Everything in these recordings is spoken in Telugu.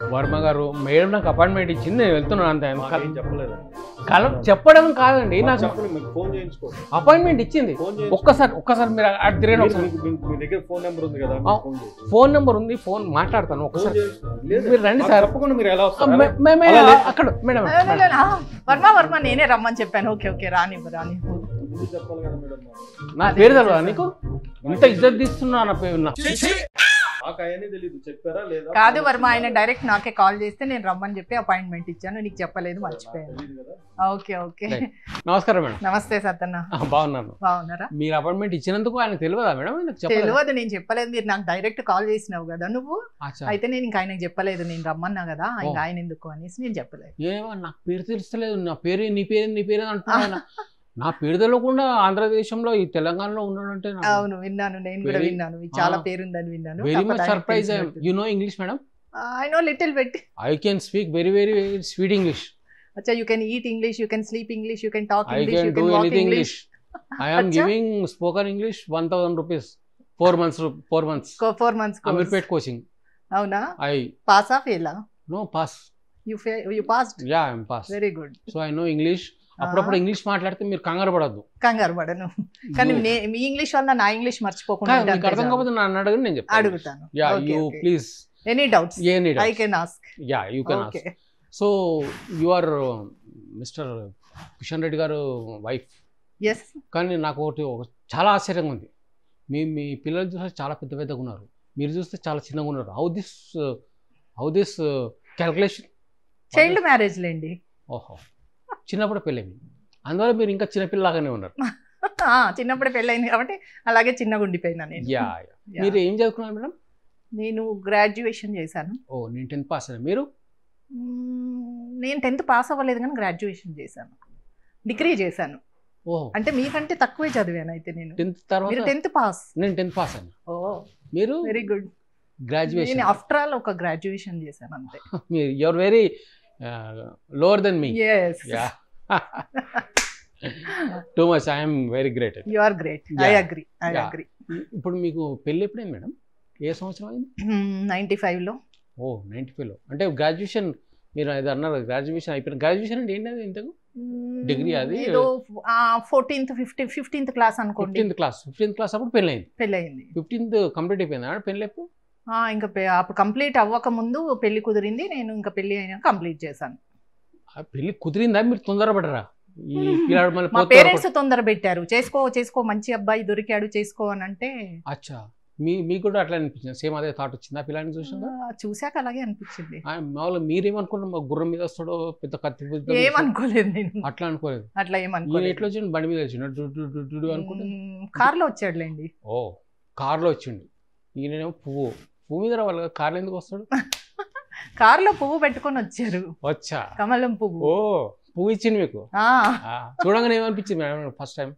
వర్మ గారు మేడం నాకు అపాయింట్మెంట్ ఇచ్చింది, నేను వెళ్తున్నాను అంతే. చెప్పలేదు చెప్పడం కాదండి, నాకు ఫోన్ చేయించుకో. అపాయింట్మెంట్ ఇచ్చింది. ఒక్కసారి మీరు అటు తిరిగి మీ దగ్గర ఫోన్ నెంబర్ ఉంది కదా, ఫోన్ నెంబర్ ఉంది, ఫోన్ మాట్లాడతాను ఒకసారి. మీరు రండి సార్. తప్పకుండా మీరు ఎలా వస్తారు? అక్కడ మేడం వర్మ నేనే రమ్మని చెప్పాను. ఓకే ఓకే రాని చెప్పాలి కదా మేడం. నా పేరు తెలవదా నీకు? ఇంత ఇజ్జత్ తీస్తున్నా నా పేరు. నాకు అవన్నీ తెలియదు, చెప్పారా లేదా? కాదు వర్మ, ఆయన డైరెక్ట్ నాకే కాల్ చేస్తే నేను రమ్మని చెప్పి అపాయింట్మెంట్ ఇచ్చాను, నీకు చెప్పలేదు, మర్చిపోయాను. Okay okay. నమస్కారం మేడం. నమస్తే సత్తన్న. బాగున్నారా? మీరు అపాయింట్మెంట్ ఇచ్చినందుకు ఆయన తెలియదా మేడం? తెలియదు, నేను చెప్పలేదు. మీరు నాకు డైరెక్ట్ కాల్ చేసినావు కదా నువ్వు, అయితే నేను ఇంకా ఆయనకు చెప్పలేదు. నేను రమ్మన్నా కదా, ఇంకా ఆయన ఎందుకు అనేసి నేను చెప్పలేదు. ఏమో నాకు పేరు తెలుస్తలేదు. నా పేరు నీ పేరు అంటున్నా. నా పేరు తెలియకుండా ఆంధ్రదేశంలో ఈ తెలంగాణలో ఉన్నాడంటే. అవును విన్నాను, నేను కూడా విన్నాను, చాలా పేరుందని విన్నాను. Very much surprise. You know English madam? I know little bit. I can speak very sweet English. Acha, you can eat English, you can sleep English, you can talk English, you can walk English. I am giving spoken English 1000 rupees 4 months. 4 months course. Amirpet coaching. Avuna? I pass or fail? No, pass. You passed? Yeah, I am passed. Very good. So I know English. అప్పుడప్పుడు ఇంగ్లీష్ మాట్లాడితే మీరు కంగారు పడద్దు. కంగారు పడను, కానీ మీ ఇంగ్లీష్ వల్ల నా ఇంగ్లీష్ మర్చిపోకుండా అర్థం కాకపోతే నన్ను అడగండి, నేను చెప్తాను. అడుగుతాను. Yeah you please. Any doubts I can ask. Yeah you can ask. So you are mister Kishan Reddy garu wife. Yes. కానీ నాకు ఒకటి చాలా ఆశ్చర్యంగా ఉంది. మీ పిల్లలు చూస్తే చాలా పెద్దగా ఉన్నారు, మీరు చూస్తే చాలా చిన్నగా ఉన్నారు. How this calculation? Child marriage లేండి. ఓహో, చిన్నప్పుడు పెళ్ళైంది, అందువల్ల మీరు ఇంకా చిన్నపిల్లలాగానే ఉన్నారు. చిన్నప్పుడు పెళ్ళైంది కాబట్టి అలాగే చిన్నగా ఉండిపోయినా నేను. యా. మీరు ఏం చదువుకున్నారు మేడం? నేను గ్రాడ్యుయేషన్ చేశాను. ఓ, నేను 10th పాస్ అయ్యాను. మీరు? నేను 10th పాస్ అవ్వలేదు కానీ గ్రాడ్యుయేషన్ చేశాను, డిగ్రీ చేశాను. ఓ, అంటే మీకంటే తక్కువే చదివాను అయితే నేను. 10th తర్వాత? మీరు 10th పాస్. నేను 10th పాస్ అయ్యాను. ఓ, మీరు? Very good. గ్రాడ్యుయేషన్? నేను ఆఫ్టర్ ఆల్ ఒక గ్రాడ్యుయేషన్ చేశాను అంతే. మీరు you are very lower than me. Yes. Yeah. Too much. I am very great. You are great. Yeah. I agree. ఇప్పుడు మీకు పెళ్ళి ఎప్పుడైంది మేడం? ఏ సంవత్సరం అయింది? 95లో. ఓ, 95లో. అంటే గ్రాడ్యుయేషన్ మీరు అది అన్నారు, గ్రాడ్యుయేషన్ అయిపోయిన. గ్రాడ్యుయేషన్ అంటే ఏంటి ఇంతకు? డిగ్రీ అది 15th క్లాస్ అనుకోండి. 15th క్లాస్ అప్పుడు పెళ్ళైంది. 15th కంప్లీట్ అయిపోయిందా పెళ్ళి? ఎప్పుడు? ఇంకా అప్పుడు కంప్లీట్ అవ్వక ముందు పెళ్లి కుదిరింది, నేను ఇంకా పెళ్లి అయినా కంప్లీట్ చేశాను. పెళ్లి కుదిరిందా? మీరు తొందరపడరా? మా పేరెంట్స్ తొందర పెట్టారు, చేసుకో మంచి అబ్బాయి దొరికాడు చేసుకో అని అంటే. అచ్చా, మీకు కూడా అట్లా అనిపించింది? సేమ్ అదే థాట్ వచ్చిందా పిల్లని చూసాక? అలాగే అనిపించింది. మామూలుగా మీరేమనుకున్నా గుర్రం మీద వస్తాడో పెద్ద కత్తి? ఏమనుకోలేదు నేను. అట్లా అనుకోలేదు? అట్లా ఏమనుకోలేదు. ఎట్లా వచ్చిండు? బండి మీద వచ్చిండు అనుకుంటే? కార్లో వచ్చాడులేండి. ఓ, కార్లో వచ్చిండు. ఈయనేమో పువ్వు మీద రావాలి, కార్లో ఎందుకు వస్తాడు? కార్లో పువ్వు పెట్టుకొని వచ్చారు. వచ్చా, కమలం పువ్వు. ఓ, పువ్వు ఇచ్చింది మీకు. చూడగానే ఏమనిపించింది మేడం ఫస్ట్ టైం?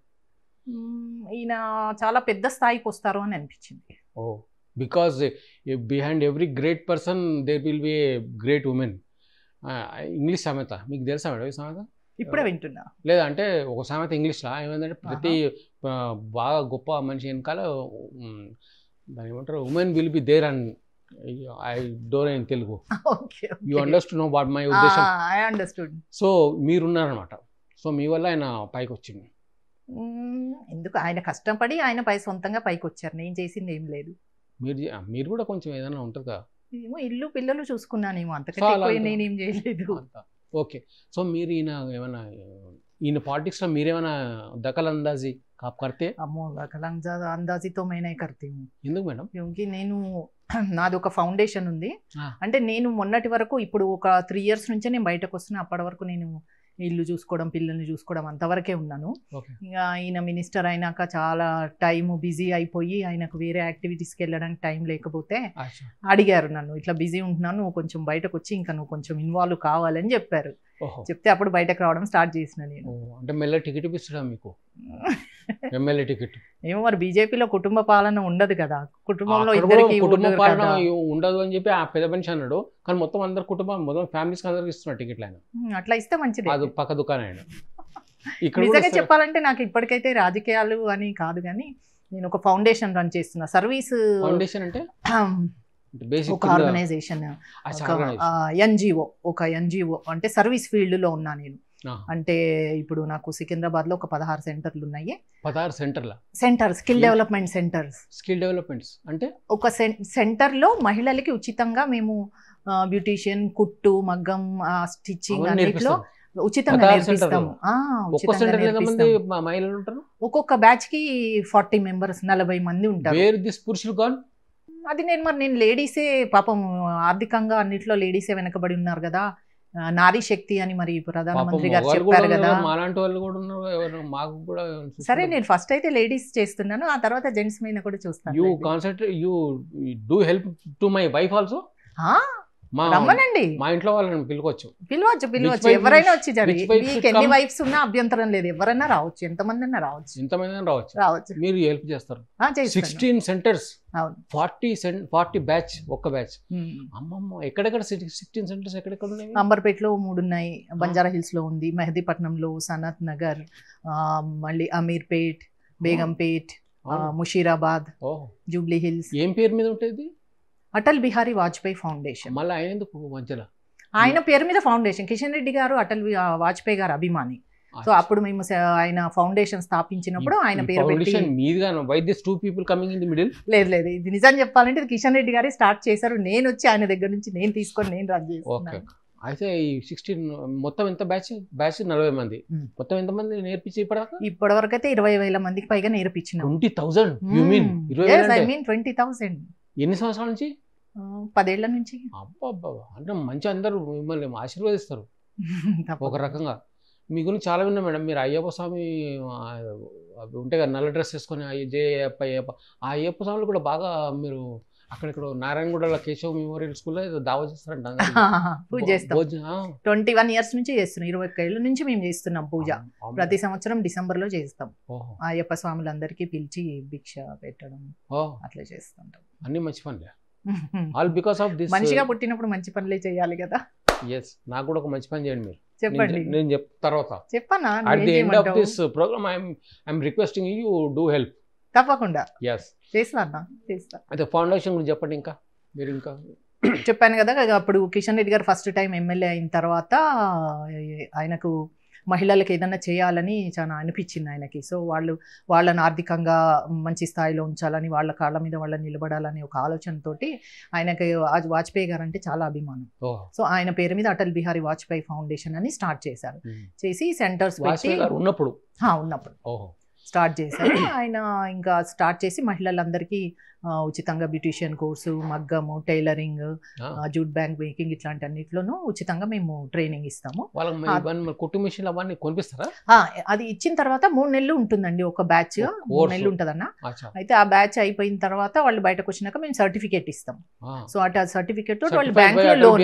ఈయన చాలా పెద్ద స్థాయికి వస్తారు అని అనిపించింది. ఓ, because behind every great person there will be a great women. English సామెత మీకు తెలుసా మేడం? ఈ సామెత ఇప్పుడే వింటున్నా. లేదా అంటే ఒక సామెత ఇంగ్లీష్లో ఏమైందంటే, ప్రతి బాగా గొప్ప మనిషి వెనకాల దాని ఏమంటారు, women will be there and I don't in Telugu. You understood no what my ఉద్దేశం? I understood. సో మీరున్నారనమాట. సో మీ వల్ల ఆయన పైకి వచ్చింది. ఎందుకు? ఆయన కష్టపడి ఆయన సొంతంగా పైకి వచ్చారు, నేను చేసింది ఏం లేదు. మీరు కూడా కొంచెం ఏదైనా ఉంటుంది కదా? ఏమో ఇల్లు పిల్లలు చూసుకున్నానేమో, అంతకంటే నేనేం చేయలేదు. ఓకే. సో మీరు ఈయన పాలిటిక్స్లో మీరేమైనా దఖల్ అందాజీ కర్తే? అమ్మో, దఖల్ అందాజీతో మేనే కర్తే. ఎందుకు మేడం? నేను నాది ఒక ఫౌండేషన్ ఉంది. అంటే నేను మొన్నటి వరకు, ఇప్పుడు ఒక 3 years నుంచే నేను బయటకు వస్తున్నా. అప్పటి వరకు నేను ఇల్లు చూసుకోవడం, పిల్లల్ని చూసుకోవడం అంతవరకే ఉన్నాను. ఇంకా ఆయన మినిస్టర్ అయినాక చాలా టైం బిజీ అయిపోయి ఆయనకు వేరే యాక్టివిటీస్కి వెళ్ళడానికి టైం లేకపోతే అడిగారు నన్ను, ఇట్లా బిజీ ఉంటున్నాను, నువ్వు కొంచెం బయటకు వచ్చి ఇంకా నువ్వు కొంచెం ఇన్వాల్వ్ కావాలని చెప్పారు. చెప్తే అప్పుడు బయటకు రావడం స్టార్ట్ చేసిన నేను. అంటే మెల్ల టికెట్ ఇప్పిస్తాడా మీకు? MLA ticket? ఏమో మరి, బీజేపీలో కుటుంబ పాలన ఉండదు కదా, కుటుంబంలో ఇద్దరికి కుటుంబ పాలన ఉండదు అని చెప్పి ఆ పెద్ద మనిషి అన్నాడు. కానీ మొత్తం అందరు కుటుంబం, మొత్తం ఫ్యామిలీస్ అందరికి ఇస్తున్నారు టికెట్లు ఆయన. అట్లా ఇస్తే మంచిది. అది పక్క దుకాణం ఆయన. నిజంగా చెప్పాలంటే నాకు ఇప్పటికైతే రాజకీయాలు అని కాదు, కానీ నేను ఒక ఫౌండేషన్ రన్ చేస్తున్నా. సర్వీస్ ఫౌండేషన్ అంటే బేసిక్ ఒక ఆర్గనైజేషన్, ఎన్జిఓ, ఒక ఎన్జిఓ అంటే సర్వీస్ ఫీల్డ్లో ఉన్నా నేను. అంటే ఇప్పుడు నాకు సికింద్రాబాద్లో ఒక 16 సెంటర్లు ఉన్నాయి. 16 సెంటర్ల centre skill development centres. Skill developments అంటే ఒక సెంటర్లో మహిళలకి ఉచితంగా మేము బ్యూటీషియన్, కుట్టు, మగ్గం, స్టిచ్చింగ్ అన్నిట్లో ఉచితంగా నేర్పిస్తాము. ఒక్కొక్క బ్యాచ్ కి 40 మెంబర్స్, 40 మంది ఉంటారు. అది నేను లేడీసే పాపం ఆర్థికంగా అన్నిట్లో లేడీసే వెనకబడి ఉన్నారు కదా, నారీ శక్తి అని మరి ప్రధానమంత్రి గారు చెప్పారు కదా. సరే నేను ఫస్ట్ అయితే లేడీస్ చేస్తున్నాను, ఆ తర్వాత జెంట్స్ మీద కూడా చూస్తాను. రమ్మనండి, మా ఇంట్లో వాళ్ళని పిలవచ్చు ఎవరైనా వచ్చి. మీకు ఎన్ని వైఫ్స్ ఉన్నా అభ్యంతరం లేదు, ఎవరైనా రావచ్చు, ఎంతమంది అయినా రావచ్చు. మీరు హెల్ప్ చేస్తారు. 16 సెంటర్స్, 40 బ్యాచ్, ఒక్క బ్యాచ్. అమ్మమ్మ, ఎక్కడెక్కడ 16 సెంటర్స్ ఎక్కడెక్కడ ఉన్నాయి? అంబర్పేటలో 3 ఉన్నాయి, బంజారా హిల్స్ లో ఉంది, మెహదీపట్నంలో, సనత్ నగర్, మళ్ళీ అమీర్పేట్, బేగంపేట్, ముషీరాబాద్, జూబ్లీ హిల్స్. ఏం పేరు మీద ఉంటుంది? అటల్ బిహారీ వాజ్పేయి ఫౌండేషన్. మళ్ళీ ఆయన ఎందుకు మధ్యలో? ఆయన పేరు మీద ఫౌండేషన్. కిషన్ రెడ్డి గారు అటల్ వాజ్పేయి గారు అభిమాని. సో అప్పుడు మేము ఆయన ఫౌండేషన్ స్థాపించినప్పుడు ఆయన పేరు పెట్టి. లేదు, ఇది నిజం చెప్పాలంటే ఇది కిషన్ రెడ్డి గారే స్టార్ట్ చేశారు. నేను వచ్చి ఆయన దగ్గర నుంచి నేను తీసుకొని నేను రన్ చేస్తున్నాను. అయితే ఈ 16 మొత్తం ఎంత బ్యాచ్? 40 మంది. మొత్తం ఎంత మంది నేర్పించి ఇప్పటివరకు అయితే 20,000 మందికి పైగా నేర్పించిన. 20,000? I mean 20,000. ఎన్ని సంవత్సరాల నుంచి? 10 ఏళ్ల నుంచి. అంటే మంచి అందరూ మిమ్మల్ని ఆశీర్వదిస్తారు ఒక రకంగా. మీ గురించి చాలా విన్నా మేడం. మీరు అయ్యప్ప స్వామి ఉంటే కదా, నల్ల డ్రెస్ వేసుకొని ఆ అయ్యప్ప స్వామిలు కూడా బాగా మీరు అక్కడిక్కడ నారాయణగూడలో కేశవ్ మెమోరియల్ స్కూల్లో దావా చేస్తారంట. పూజ చేస్తాం. 21 ఇయర్స్ నుంచి చేస్తున్నాం, 21 ఏళ్ళ నుంచి మేము చేస్తున్నాం పూజ. ప్రతి సంవత్సరం డిసెంబర్లో చేస్తాం. అయ్యప్ప స్వాములందరికీ పిలిచి భిక్ష పెట్టడం అట్లా చేస్తుంటాం. అన్ని మంచి పనులే. All because of this. మంచిగా పుట్టినప్పుడు మంచి పనులే చేయాలి కదా. ఎస్, నాకు కూడా ఒక మంచి పని చేయండి మీరు. చెప్పండి, నేను చెప్తా తర్వాత. చెప్పనా? At the end of this programme I'm requesting you do help. తప్పకుండా చేస్తా. అయితే ఫౌండేషన్ గురించి చెప్పండి. ఇంకా మీరు ఇంకా చెప్పాను కదా, అప్పుడు కిషన్ రెడ్డి గారు ఫస్ట్ టైం ఎమ్మెల్యే అయిన తర్వాత ఆయనకు మహిళలకు ఏదైనా చేయాలని చాలా అనిపించింది ఆయనకి. సో వాళ్ళని ఆర్థికంగా మంచి స్థాయిలో ఉంచాలని, వాళ్ళ కాళ్ళ మీద వాళ్ళని నిలబడాలని ఒక ఆలోచనతోటి ఆయనకి వాజ్పేయి గారు అంటే చాలా అభిమానం. సో ఆయన పేరు మీద అటల్ బిహారీ వాజ్పేయి ఫౌండేషన్ అని స్టార్ట్ చేశారు. చేసి సెంటర్స్ ఉన్నప్పుడు స్టార్ట్ చేశారు ఆయన. ఇంకా స్టార్ట్ చేసి మహిళలందరికీ ఉచితంగా బ్యూటీషియన్ కోర్సు, మగ్గము, టైలరింగ్, జూట్ బ్యాంక్ మేకింగ్ ఇట్లాంటి అన్నిట్లోనూ ఉచితంగా మేము ట్రైనింగ్ ఇస్తాము. అది ఇచ్చిన తర్వాత 3 నెలలు ఉంటుందండి ఒక బ్యాచ్. 3 నెలలు ఉంటుందన్న. అయితే ఆ బ్యాచ్ అయిపోయిన తర్వాత వాళ్ళు బయటకు వచ్చినాక మేము సర్టిఫికేట్ ఇస్తాం. సో అటు సర్టిఫికేట్ తోటి వాళ్ళు బ్యాంక్ లో లోన్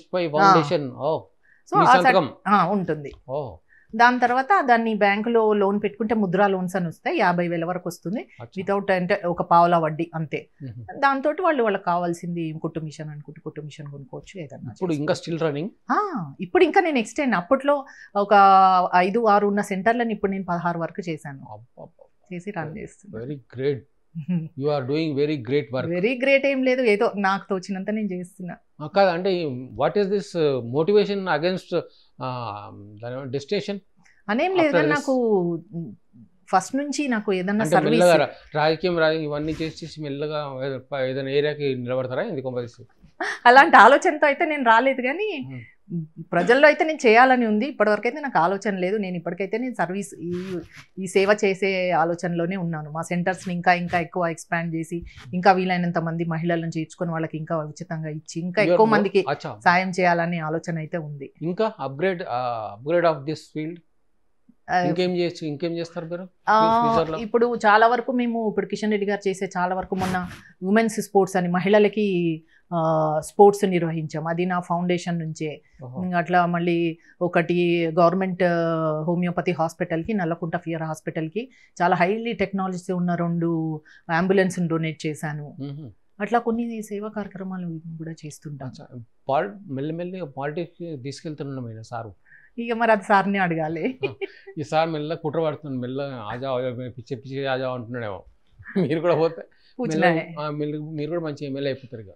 ఉంటుంది. దాని తర్వాత దాన్ని బ్యాంకులో లోన్ పెట్టుకుంటే ముద్రా లోన్స్ అని వస్తాయి, 50,000 వరకు వస్తుంది వితౌట్, అంటే ఒక పావుల వడ్డీ అంతే. దాంతో వాళ్ళకి కావాల్సింది కుట్టు మిషన్ అనుకుంటే కుట్టు మిషన్ కొనుక్కోవచ్చు ఏదన్నా. ఇప్పుడు ఇంకా స్టిల్ రన్నింగ్. ఇప్పుడు ఇంకా నేను ఎక్స్టెండ్, అప్పట్లో ఒక 5-6 ఉన్న సెంటర్లను ఇప్పుడు నేను 16 వరకు చేశాను, చేసి రన్ చేస్తాను. Very great. You are doing very great work. Very great ఏం లేదు, ఏదో నాకు తోచినంత నేను చేస్తున్నా. కాదు అంటే what is this motivation against destination అనేం లేదు. నాకు ఫస్ట్ నుంచి నాకు ఏదన్నా సర్వీస్, రాజకీయం ఇవన్నీ చేసి మెల్లగా ఏదైనా ఏరియాకి నిలబడతారా? ఎందుకు అలాంటి ఆలోచనతో అయితే నేను రాలేదు, కానీ ప్రజల్లో అయితే నేను చేయాలని ఉంది. ఇప్పటివరకు అయితే నాకు ఆలోచన లేదు. నేను ఇప్పటికైతే నేను సర్వీస్ ఈ సేవ చేసే ఆలోచనలోనే ఉన్నాను. మా సెంటర్స్ని ఇంకా ఎక్కువ ఎక్స్పాండ్ చేసి, ఇంకా వీలైనంత మంది మహిళలను చేర్చుకొని వాళ్ళకి ఇంకా ఉచితంగా ఇచ్చి ఇంకా ఎక్కువ మందికి సాయం చేయాలనే ఆలోచన అయితే ఉంది. ఇంకా అప్గ్రేడ్ ఆఫ్ దిస్ ఫీల్డ్ ఇంకేం చేస్తారు మీరు? ఇప్పుడు చాలా వరకు మేము ఇప్పుడు కిషన్ రెడ్డి గారు చేసే చాలా వరకు మొన్న ఉమెన్స్ స్పోర్ట్స్ అని మహిళలకి స్పోర్ట్స్ నిర్వహించాం, అది నా ఫౌండేషన్ నుంచే. అట్లా మళ్ళీ ఒకటి గవర్నమెంట్ హోమియోపతి హాస్పిటల్కి, నల్లకుంట ఫియర్ హాస్పిటల్కి చాలా హైలీ టెక్నాలజీ ఉన్న 2 అంబులెన్స్ని డొనేట్ చేశాను. అట్లా కొన్ని సేవా కార్యక్రమాలు కూడా చేస్తుంటాం. మెల్లమెల్లిగా పాలిటిక్స్ తీసుకెళ్తున్నాం సారు. ఇక మరి అది సార్ని అడగాలి. ఈ సార్ మెల్ల కుట్ర పడుతుంది, మెల్ల ఆజా పిచ్చి ఆజా అంటున్నాడేమో. మీరు కూడా పోతే మీరు కూడా మంచి ఎమ్మెల్యే అయిపోతారు.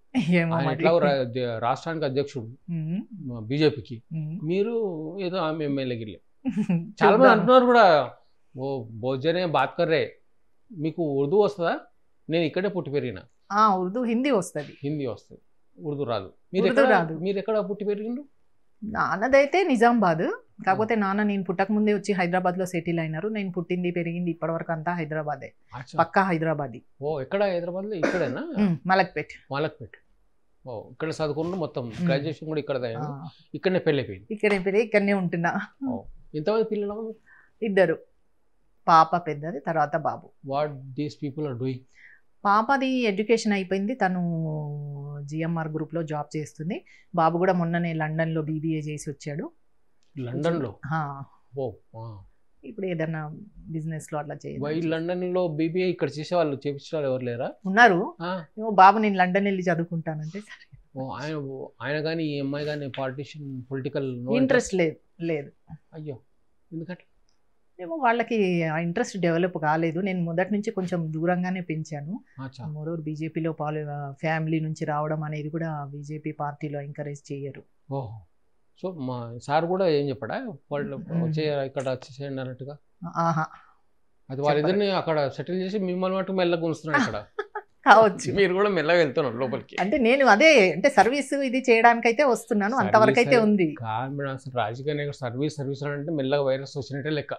ఏమో ఆయన మరి. ఎట్లా రాష్ట్రానికి అధ్యక్షుడు ఉమ్, బీజేపీకి, ఉమ్. మీరు ఏదో ఆమె ఎమ్మెల్యేకి చాలా మంది చూద్దాం. అంటున్నారు కూడా, ఓ భోజనే బాత్ కర్రే, మీకు ఉర్దూ వస్తుందా? నేను ఇక్కడే పుట్టి పెరిగిన. ఉర్దూ హిందీ వస్తుంది. హిందీ వస్తుంది, ఉర్దూ రాదు. ఉర్దూ రాదు. మీరు ఎక్కడ పుట్టి పెరిగిండు? నాన్నదైతే నిజామాబాద్, కాకపోతే నాన్న నేను పుట్టక ముందే వచ్చి హైదరాబాద్లో సెటిల్ అయినారు. నేను పుట్టింది పెరిగింది ఇప్పటివరకు అంతా హైదరాబాదే, అచ్చా. పక్కా హైదరాబాదీ. ఓ ఎక్కడ హైదరాబాద్లో? ఇక్కడేనా? మలక్పేట్. మలక్పేట్. ఓ ఇక్కడ చదువుకున్న, మొత్తం గ్రాడ్యుయేషన్ కూడా ఇక్కడ ఇక్కడనే పెళ్ళి అయిపోయింది. ఇక్కడే పెరిగి ఇక్కడనే ఉంటున్నా. ఎంతమంది పిల్లలు? 2. పాప పెద్దది, తర్వాత బాబు. What these people are doing? పాపది ఎడ్యుకేషన్ అయిపోయింది, తను జిఎంఆర్ గ్రూప్లో జాబ్ చేస్తుంది. బాబు కూడా మొన్ననే లండన్లో BBA చేసి వచ్చాడు. లండన్లో? ఓ, ఇప్పుడు ఏదైనా బిజినెస్లో అట్లా వై చేయాలి. లండన్లో BBA ఇక్కడ చేసేవాళ్ళు, చేపించేవాళ్ళు ఎవరు లేరా? ఉన్నారు. ఆ, ఏమో బాబు నేను లండన్ వెళ్ళి చదువుకుంటానంటే సరే. ఓ ఆయన కానీ ఈ అమ్మాయి కానీ పొలిటికల్ ఇంట్రెస్ట్ లేదు. అయ్యో, ఎందుకంటే ఏమో వాళ్ళకి ఆ ఇంట్రెస్ట్ డెవలప్ కాలేదు. నేను మొదటి నుంచి కొంచెం దూరంగానే పెంచాను. మోరోవర్ బీజేపీలో ఫ్యామిలీ నుంచి రావడం అనేది కూడా బీజేపీ పార్టీలో ఎంకరేజ్ చేయరు. ఓహో, సో మా సార్ కూడా ఏం చెప్పాడా వాళ్ళు వచ్చే ఇక్కడ వచ్చేసేయండి అన్నట్టుగా? ఆహా, అది వాళ్ళిద్దరిని అక్కడ సెటిల్ చేసి మిమ్మల్ని మటు మెల్లగా ఉంచుతున్నాడు ఇక్కడ. కావచ్చు. మీరు కూడా మెల్లగా వెళ్తున్నారు లోపలికి. అంటే నేను అదే అంటే సర్వీస్ ఇది చేయడానికైతే వస్తున్నాను, అంతవరకు అయితే ఉంది. కాదు అసలు రాజకీయ సర్వీస్ అంటే మెల్లగా వైరస్ వచ్చినట్టే లెక్క,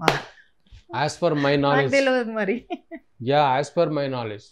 యాజ్ పర్ మై నాలెడ్జ్. మరి యాజ్ పర్ మై నాలెడ్జ్.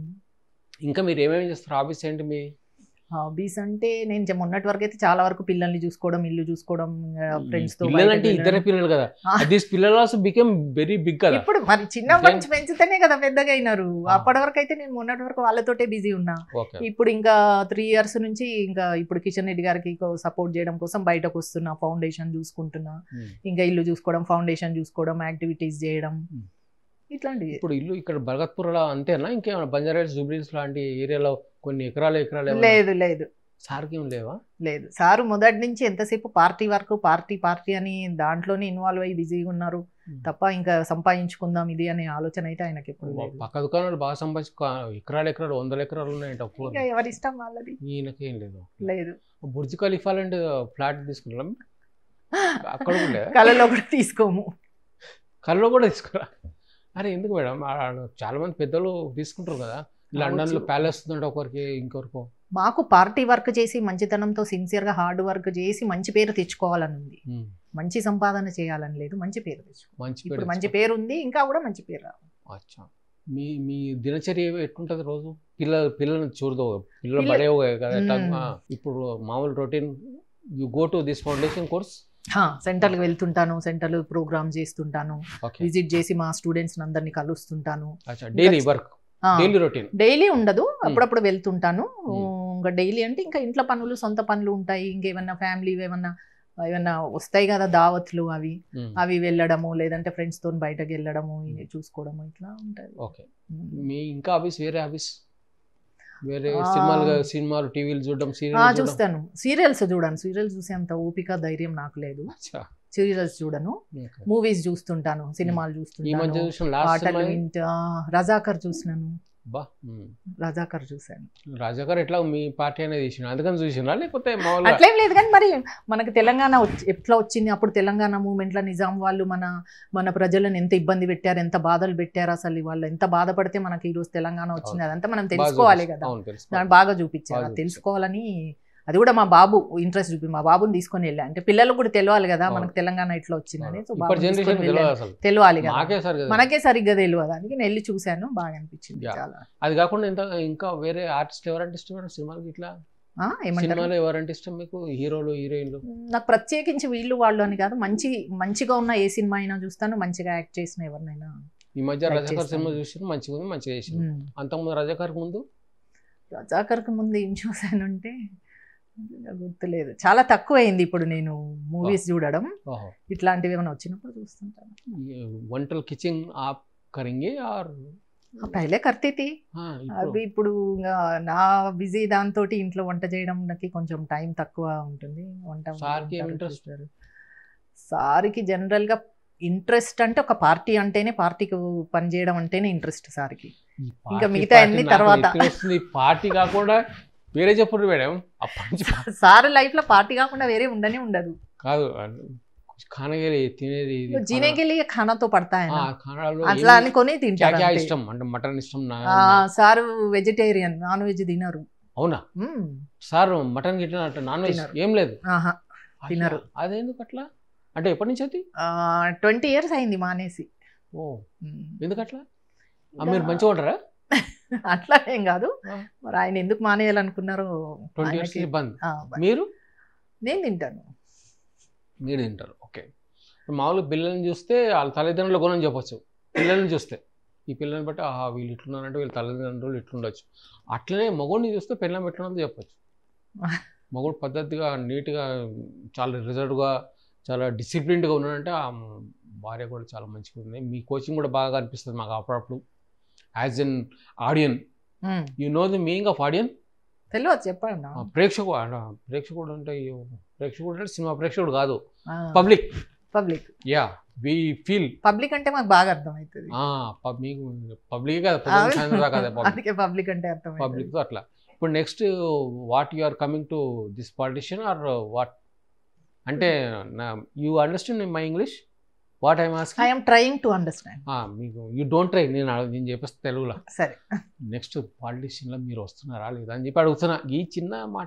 ఇంకా మీరు ఏమేమి చేస్తారు? హాబీస్ ఏంటి మీ? హాబీస్ అంటే నేను మొన్నటి వరకు అయితే చాలా వరకు పిల్లల్ని చూసుకోవడం, ఇల్లు చూసుకోవడం, ఫ్రెండ్స్ తో. పిల్లలంటే ఇద్దరే పిల్లలు కదా, దిస్ పిల్లలు ఆల్సో బికమ్ వెరీ బిగ్ కదా. ఇప్పుడు మరి చిన్నప్పటి నుంచి పెంచితేనే కదా పెద్దగా అయినారు. అప్పటి వరకు అయితే నేను మొన్నటి వరకు వాళ్ళతోటే బిజీ ఉన్నా. ఇప్పుడు ఇంకా 3 years నుంచి ఇంకా ఇప్పుడు కిషన్ రెడ్డి గారికి సపోర్ట్ చేయడం కోసం బయటకు వస్తున్నా, ఫౌండేషన్ చూసుకుంటున్నా, ఇంకా ఇల్లు చూసుకోవడం, ఫౌండేషన్ చూసుకోవడం, యాక్టివిటీస్ చేయడం, ఇట్లాంటివి. ఇప్పుడు ఇల్లు ఇక్కడ బర్గత్పూర్లో అంతేనా? ఇంకేమైనా బంజారాహిల్స్, జూబ్లీహిల్స్ లాంటి ఏరియాలో కొన్ని ఎకరాలు లేదు సార్కి ఏం లేవా? లేదు. సారు మొదటి నుంచి ఎంతసేపు పార్టీ వరకు, పార్టీ అని దాంట్లోనే ఇన్వాల్వ్ అయ్యి బిజీగా ఉన్నారు తప్ప ఇంకా సంపాదించుకుందాం ఇది అనే ఆలోచన అయితే ఆయనకి ఎప్పుడు లేదు. పక్క దుకాణాలు బాగా సంపాదించు, ఎకరాలు 100 ఎకరాలు ఉన్నాయంట. ఎవరి ఇష్టం వాళ్ళది. ఈయనకేం లేదు. బుర్జ్ ఖలీఫా లాంటి ఫ్లాట్ తీసుకున్నాం అక్కడ కూడా. కళలో కూడా తీసుకోము. కళలో కూడా తీసుకురా? అరే ఎందుకు మేడం, చాలా మంది పెద్దలు తీసుకుంటారు కదా. లండన్లో ప్యాలెస్ ఉందంటే ఒకరికి, ఇంకొకరికి. మాకు పార్టీ వర్క్ చేసి మంచితనంతో సిన్సియర్గా హార్డ్ వర్క్ చేసి మంచి పేరు తెచ్చుకోవాలని ఉంది. మంచి సంపాదన చేయాలని లేదు, మంచి పేరు తెచ్చుకోవాలి. ఇప్పుడు మంచి పేరు ఉంది, ఇంకా కూడా మంచి పేరు రావాలి. అచ్చా. మీ దినచర్య ఎట్లుంటుంది రోజు? పిల్లల్ని చూడదు, పిల్లలు బడేవు కదా. ఇప్పుడు మామూలు routine, you go to this foundation course. సెంటర్కి వెళ్తుంటాను, సెంటర్లో ప్రోగ్రామ్ చేస్తుంటాను, విజిట్ చేసి మా స్టూడెంట్స్ అందరినీ కలుస్తుంటాను. Daily work, daily routine? Daily ఉండదు, అప్పుడప్పుడు వెళ్తుంటాను. ఇంకా డైలీ అంటే ఇంకా ఇంట్లో పనులు, సొంత పనులు ఉంటాయి. ఇంకేమన్నా ఫ్యామిలీ ఏమన్నా వస్తాయి కదా దావత్లు, అవి వెళ్ళడము, లేదంటే ఫ్రెండ్స్ తో బయటకు వెళ్ళడము, చూసుకోవడము, ఇట్లా ఉంటుంది. ఓకే. మీ ఇంకా హాబీస్, వేరే హాబీస్? వేరే సినిమాలు టీవీలు చూడడం, చూస్తాను. సీరియల్స్ చూడను. సీరియల్స్ చూసే అంత ఓపిక, ధైర్యం నాకు లేదు. సీరియల్స్ చూడను. మూవీస్ చూస్తుంటాను, సినిమాలు చూస్తుంటాను. రజాకర్ చూసినాను. రజాకర్ చూసాను. రజాకర్ ఎట్లా మీ పార్టీ అనేది చూసిన, అందుకని చూసినా లేకపోతే అట్లేం లేదు. కానీ మరి మనకు తెలంగాణ ఎట్లా వచ్చింది, అప్పుడు తెలంగాణ మూవ్మెంట్ లో నిజాం వాళ్ళు మన ప్రజలను ఎంత ఇబ్బంది పెట్టారు, ఎంత బాధలు పెట్టారు, అసలు వాళ్ళు ఎంత బాధపడితే మనకి ఈ రోజు తెలంగాణ వచ్చింది, అదంతా మనం తెలుసుకోవాలి కదా. దాన్ని బాగా చూపించారు. తెలుసుకోవాలని అది కూడా మా బాబు ఇంట్రెస్ట్ చూపి మా బాబుని తీసుకొని వెళ్ళా. అంటే పిల్లలకు కూడా తెలియాలి కదా మనకు తెలంగాణ ఇట్లా వచ్చిందని. తెలియాలి కదా, మనకే సరిగ్గా తెలియదు. అందుకే నేను వెళ్ళి చూశాను, బాగా అనిపించింది చాలా. అది కాకుండా ఇంకా వేరే ఆర్టిస్ట్ ఎవరంటే ఇష్టం సినిమాలకి? ఇట్లా సినిమాలో ఎవరంటే ఇష్టం మీకు? హీరోలు, హీరోయిన్లు? నాకు ప్రత్యేకించి వీళ్ళు వాళ్ళు అని కాదు, మంచిగా ఉన్న ఏ సినిమా అయినా చూస్తాను, మంచిగా యాక్ట్ చేసిన ఎవరినైనా. ఈ మధ్య రజాకర్ సినిమా చూసి మంచిగా ఉంది, మంచిగా చేసింది. అంతకుముందు రజాకర్ ముందు ఏం చూసానంటే గుర్తులేదు, చాలా తక్కువ అయింది. ఇప్పుడు నేను మూవీస్ చూడడం, ఇట్లాంటివి ఏమైనా వచ్చినప్పుడు చూస్తుంటాను. వంటలు కిచెన్ ఆప్ కరెంగే ఆర్ పహలే కర్తీ థీ. అవి ఇప్పుడు నా బిజీ దాంతో ఇంట్లో వంట చేయడానికి కొంచెం టైం తక్కువ ఉంటుంది. సార్కి జనరల్ గా ఇంట్రెస్ట్ అంటే ఒక పార్టీ అంటేనే, పార్టీకి పనిచేయడం అంటేనే ఇంట్రెస్ట్ సార్కి. ఇంకా మిగతా అన్ని తర్వాత. పార్టీ కాకుండా వేరే చెప్పుడు మేడం అప్పటి నుంచి సార్ లైఫ్ లో పార్టీ కాకుండా వేరే ఉండనే ఉండదు. కాదు ఖానాగిరి తినేది జీనే के लिए खाना तो पड़ता है ना, ఖానాలో అట్లా అనుకొని తింటారు క్యా అంతే. ఇష్టం అంటే మటన్ ఇష్టం సార్ వెజిటేరియన్, నాన్ వెజ్ తినరు. అవునా సార్ మటన్ గిట్ల నాన్ వెజ్ తినరు. ఏం లేదు ఆహా తినరు. అదేందుకు అట్లా అంటే ఎప్పటి నుంచి అది 20 years అయింది మానేసి. ఓ ఎందుకు అట్లా మీరు మంచిగా ఉంటారా? అట్లా ఏం కాదు, మరి ఆయన ఎందుకు మానేయాలనుకున్నారో. 20 years ఆయనకి- బంద్. ఆ, మీరు నేను తింటాను. మీరు తింటారు. ఓకే మామూలుగా పిల్లల్ని చూస్తే వాళ్ళ తల్లిదండ్రుల గుణం చెప్పొచ్చు. పిల్లల్ని చూస్తే ఈ పిల్లల్ని బట్టి ఆహా వీళ్ళు ఇట్లున్నారంటే వీళ్ళ తల్లిదండ్రులు ఇట్లుండొచ్చు. అట్లనే మగోడిని చూస్తే పిల్లలు ఎట్లున్నదో చెప్పొచ్చు. మగోడు పద్ధతిగా నీట్గా చాలా రిజర్వ్గా చాలా డిసిప్లిన్డ్గా ఉన్నాడంటే ఆ భార్య కూడా చాలా మంచిగా ఉంది. మీ కోచింగ్ కూడా బాగా అనిపిస్తుంది మాకు అప్పుడప్పుడు. As an audience you know the meaning of audience. తెలియదు చెప్పండి. ప్రేక్షకుడు అంటే సినిమా ప్రేక్షకుడు కాదు, public. Public yeah we feel public అంటే మాకు బాగా అర్థం అవుతుంది. మీకు పబ్లిక్ కదా, అందుకే పబ్లిక్ అంటే అర్థం పబ్లిక్ అట్లా. ఇప్పుడు next what you are coming to this politician or what అంటే you understand my English what I'm asking? I'm trying to understand. మీకు యూ డోంట్ ట్రై, నేను చెప్పేస్తే తెలుగులో. సరే నెక్స్ట్ పాలిటిషియన్లో మీరు వస్తున్నారా లేదా అని చెప్పి అడుగుతున్నా. ఈ చిన్న మాట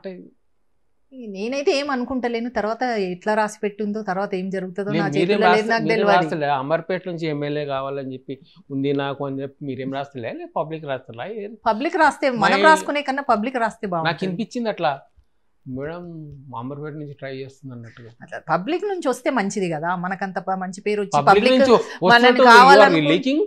నేనైతే ఏం అనుకుంటలేను. తర్వాత ఎట్లా రాసి పెట్టిందో తర్వాత ఏం జరుగుతుందో నా చేతిలో లేదు, నాకు తెలియదు. అమర్పేట నుంచి ఎమ్మెల్యే కావాలని చెప్పి ఉంది నాకు అని చెప్పి మీరేం రాస్తలే, పబ్లిక్ రాస్తలే? పబ్లిక్ రాస్తే మనం రాసుకునే కన్నా పబ్లిక్ రాస్తే బాగుంది. నాకు అనిపించింది అట్లా మేడం అమర్పేట నుంచి ట్రై చేస్తుంది అన్నట్టుగా. అట్లా పబ్లిక్ నుంచి వస్తే మంచిది కదా, మనకంత మంచి పేరు వచ్చి పబ్లిక్ పబ్లిక్ నుంచి మనల్ని కావాలని లీకింగ్.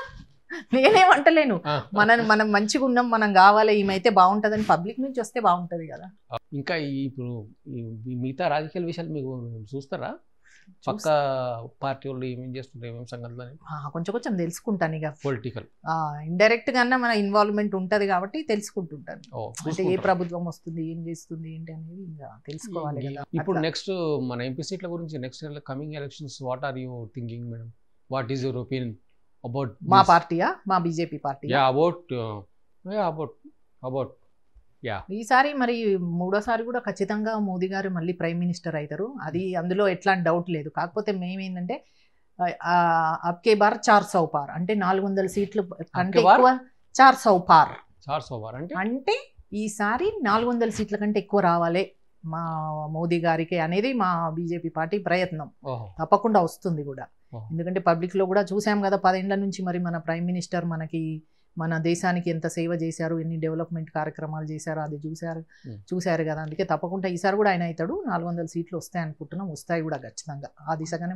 నేనేమంటలేను, మనం మంచిగా ఉన్నాం, మనం కావాలి, ఈమెయితే బాగుంటుందని పబ్లిక్ నుంచి వస్తే బాగుంటది కదా. ఇంకా ఇప్పుడు మిగతా రాజకీయాల విషయాలు మీకు చూస్తారా? పక్క పార్టీ వాళ్ళు ఏమేం చేస్తుంటారు, ఏమేమి సంగతులు కొంచెం కొంచెం తెలుసుకుంటాను. ఇక పొలిటికల్ ఇండైరెక్ట్ గానే మన ఇన్వాల్వ్మెంట్ ఉంటది కాబట్టి తెలుసుకుంటుంటాను. అంటే ఏ ప్రభుత్వం వస్తుంది, ఏం చేస్తుంది, ఏంటి అనేది ఇంకా తెలుసుకోవాలి కదా. ఇప్పుడు నెక్స్ట్ మన ఎంపీ సీట్ల గురించి next coming elections what are you thinking madam? What is your opinion about మా పార్టీయా, మా బీజేపీ పార్టీ? అబౌట్ ఈసారి మరి మూడోసారి కూడా ఖచ్చితంగా మోదీ గారు మళ్ళీ ప్రైమ్ మినిస్టర్ అవుతారు. అది అందులో ఎట్లాంటి డౌట్ లేదు. కాకపోతే మేమేంటంటే అబ్కే బార్ 400 పార్ అంటే 400 సీట్లు కంటే ఎక్కువ. 400 పార్ అంటే ఈసారి 400 సీట్ల కంటే ఎక్కువ రావాలి మా మోదీ గారికి అనేది మా బీజేపీ పార్టీ ప్రయత్నం. తప్పకుండా వస్తుంది కూడా. ఎందుకంటే పబ్లిక్ లో కూడా చూసాం కదా 10 ఏళ్ల నుంచి మరి మన ప్రైమ్ మినిస్టర్ మనకి మన దేశానికి ఎంత సేవ చేశారు, ఎన్ని డెవలప్మెంట్ కార్యక్రమాలు చేశారు, అది చూశారు కదా. అందుకే తప్పకుండా ఈసారి కూడా ఆయన అవుతాడు. 400 సీట్లు వస్తాయి అనుకుంటున్నాం, వస్తాయి కూడా ఖచ్చితంగా. ఆ దిశగానే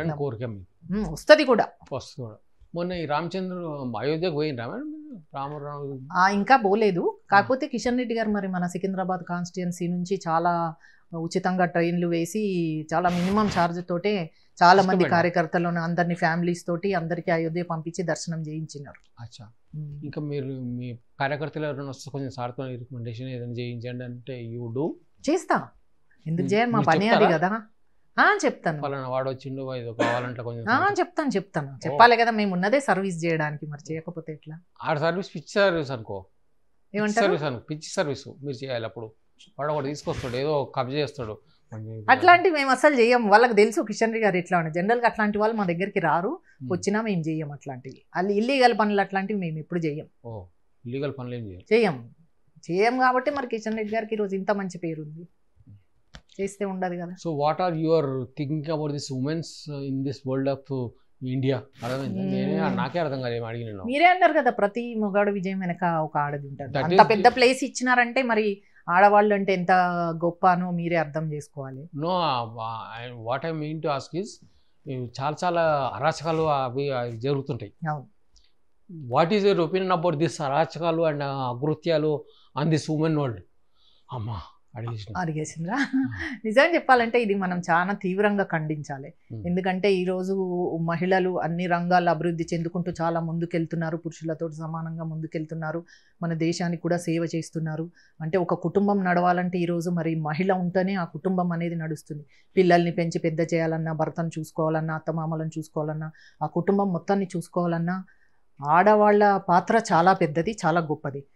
వస్తుంది కూడా. మొన్న ఈ రామచంద్ర అయోధ్యకు పోయిండ్రా రామరావు? ఇంకా పోలేదు. కాకపోతే కిషన్ రెడ్డి గారు మరి మన సికింద్రాబాద్ కాన్స్టిట్యుయెన్సీ నుంచి చాలా ఉచితంగా ట్రైన్లు వేసి చాలా మినిమం ఛార్జ్ తోటే చాలా మంది కార్యకర్తలను అందరినీ ఫ్యామిలీస్ తోటి అందరికీ అయోధ్య పంపించి దర్శనం చేయించినారు. ఇంకా మీరు మీ కార్యకర్తలు ఎవరైనా వస్తే కొంచెం సార్తో రికమెండేషన్ ఏదైనా చేయించండి అంటే యూ డూ? చేస్తా, ఎందుకు చేయాలి, మా పని అది కదా. చెప్తాను, వాడు వచ్చిండు కావాలంటే కొంచెం చెప్తాను. చెప్పాలి కదా, మేము ఉన్నదే సర్వీస్ చేయడానికి, మరి చేయకపోతే ఎట్లా? ఆడ సర్వీస్ పిచ్చి సర్వీస్ అనుకో, ఏమంటారు పిచ్చి సర్వీస్ మీరు చేయాలి. అప్పుడు వాడు ఒకటి తీసుకొస్తాడు, ఏదో కబ్జా చేస్తాడు. అట్లాంటివి మేము అసలు చెయ్యం. వాళ్ళకి తెలుసు కిషన్ రెడ్డి గారు ఎట్లా ఉన్నాయి. జనరల్గా అట్లాంటి వాళ్ళు మా దగ్గరికి రారు, వచ్చినా మేము చెయ్యం అట్లాంటివి. వాళ్ళు ఇల్లీగల్ పనులు అట్లాంటివి మేము ఎప్పుడు చెయ్యం. ఇల్లీగల్ పనులు ఏం చేయం కాబట్టి మరి కిషన్ రెడ్డి గారికి ఈరోజు ఇంత మంచి పేరు ఉంది. చేస్తే ఉండదు కదా. So what are your thinking about this womens in this world of India? నాకే అర్థం కాదు, ఏమి అడిగిన. మీరే అన్నారు కదా ప్రతి మొగాడు విజయం వెనక ఒక ఆడది ఉంటుంది. అంత పెద్ద ప్లేస్ ఇచ్చినారంటే మరి ఆడవాళ్ళు అంటే ఎంత గొప్పనో మీరే అర్థం చేసుకోవాలి. No, what I mean to ask is చాలా అరాచకాలు అవి జరుగుతుంటాయి. What is your opinion about this అరాచకాలు అండ్ అకృత్యాలు ఆన్ దిస్ ఉమెన్ వరల్డ్? అమ్మా అడిగేసిందా? నిజంగా చెప్పాలంటే ఇది మనం చాలా తీవ్రంగా ఖండించాలి. ఎందుకంటే ఈరోజు మహిళలు అన్ని రంగాల్లో అభివృద్ధి చెందుకుంటూ చాలా ముందుకెళ్తున్నారు, పురుషులతో సమానంగా ముందుకెళ్తున్నారు, మన దేశానికి కూడా సేవ చేస్తున్నారు. అంటే ఒక కుటుంబం నడవాలంటే ఈరోజు మరి మహిళ ఉంటేనే ఆ కుటుంబం అనేది నడుస్తుంది. పిల్లల్ని పెంచి పెద్ద చేయాలన్నా, భర్తను చూసుకోవాలన్నా, అత్తమామలను చూసుకోవాలన్నా, ఆ కుటుంబం మొత్తాన్ని చూసుకోవాలన్నా ఆడవాళ్ళ పాత్ర చాలా పెద్దది, చాలా గొప్పది.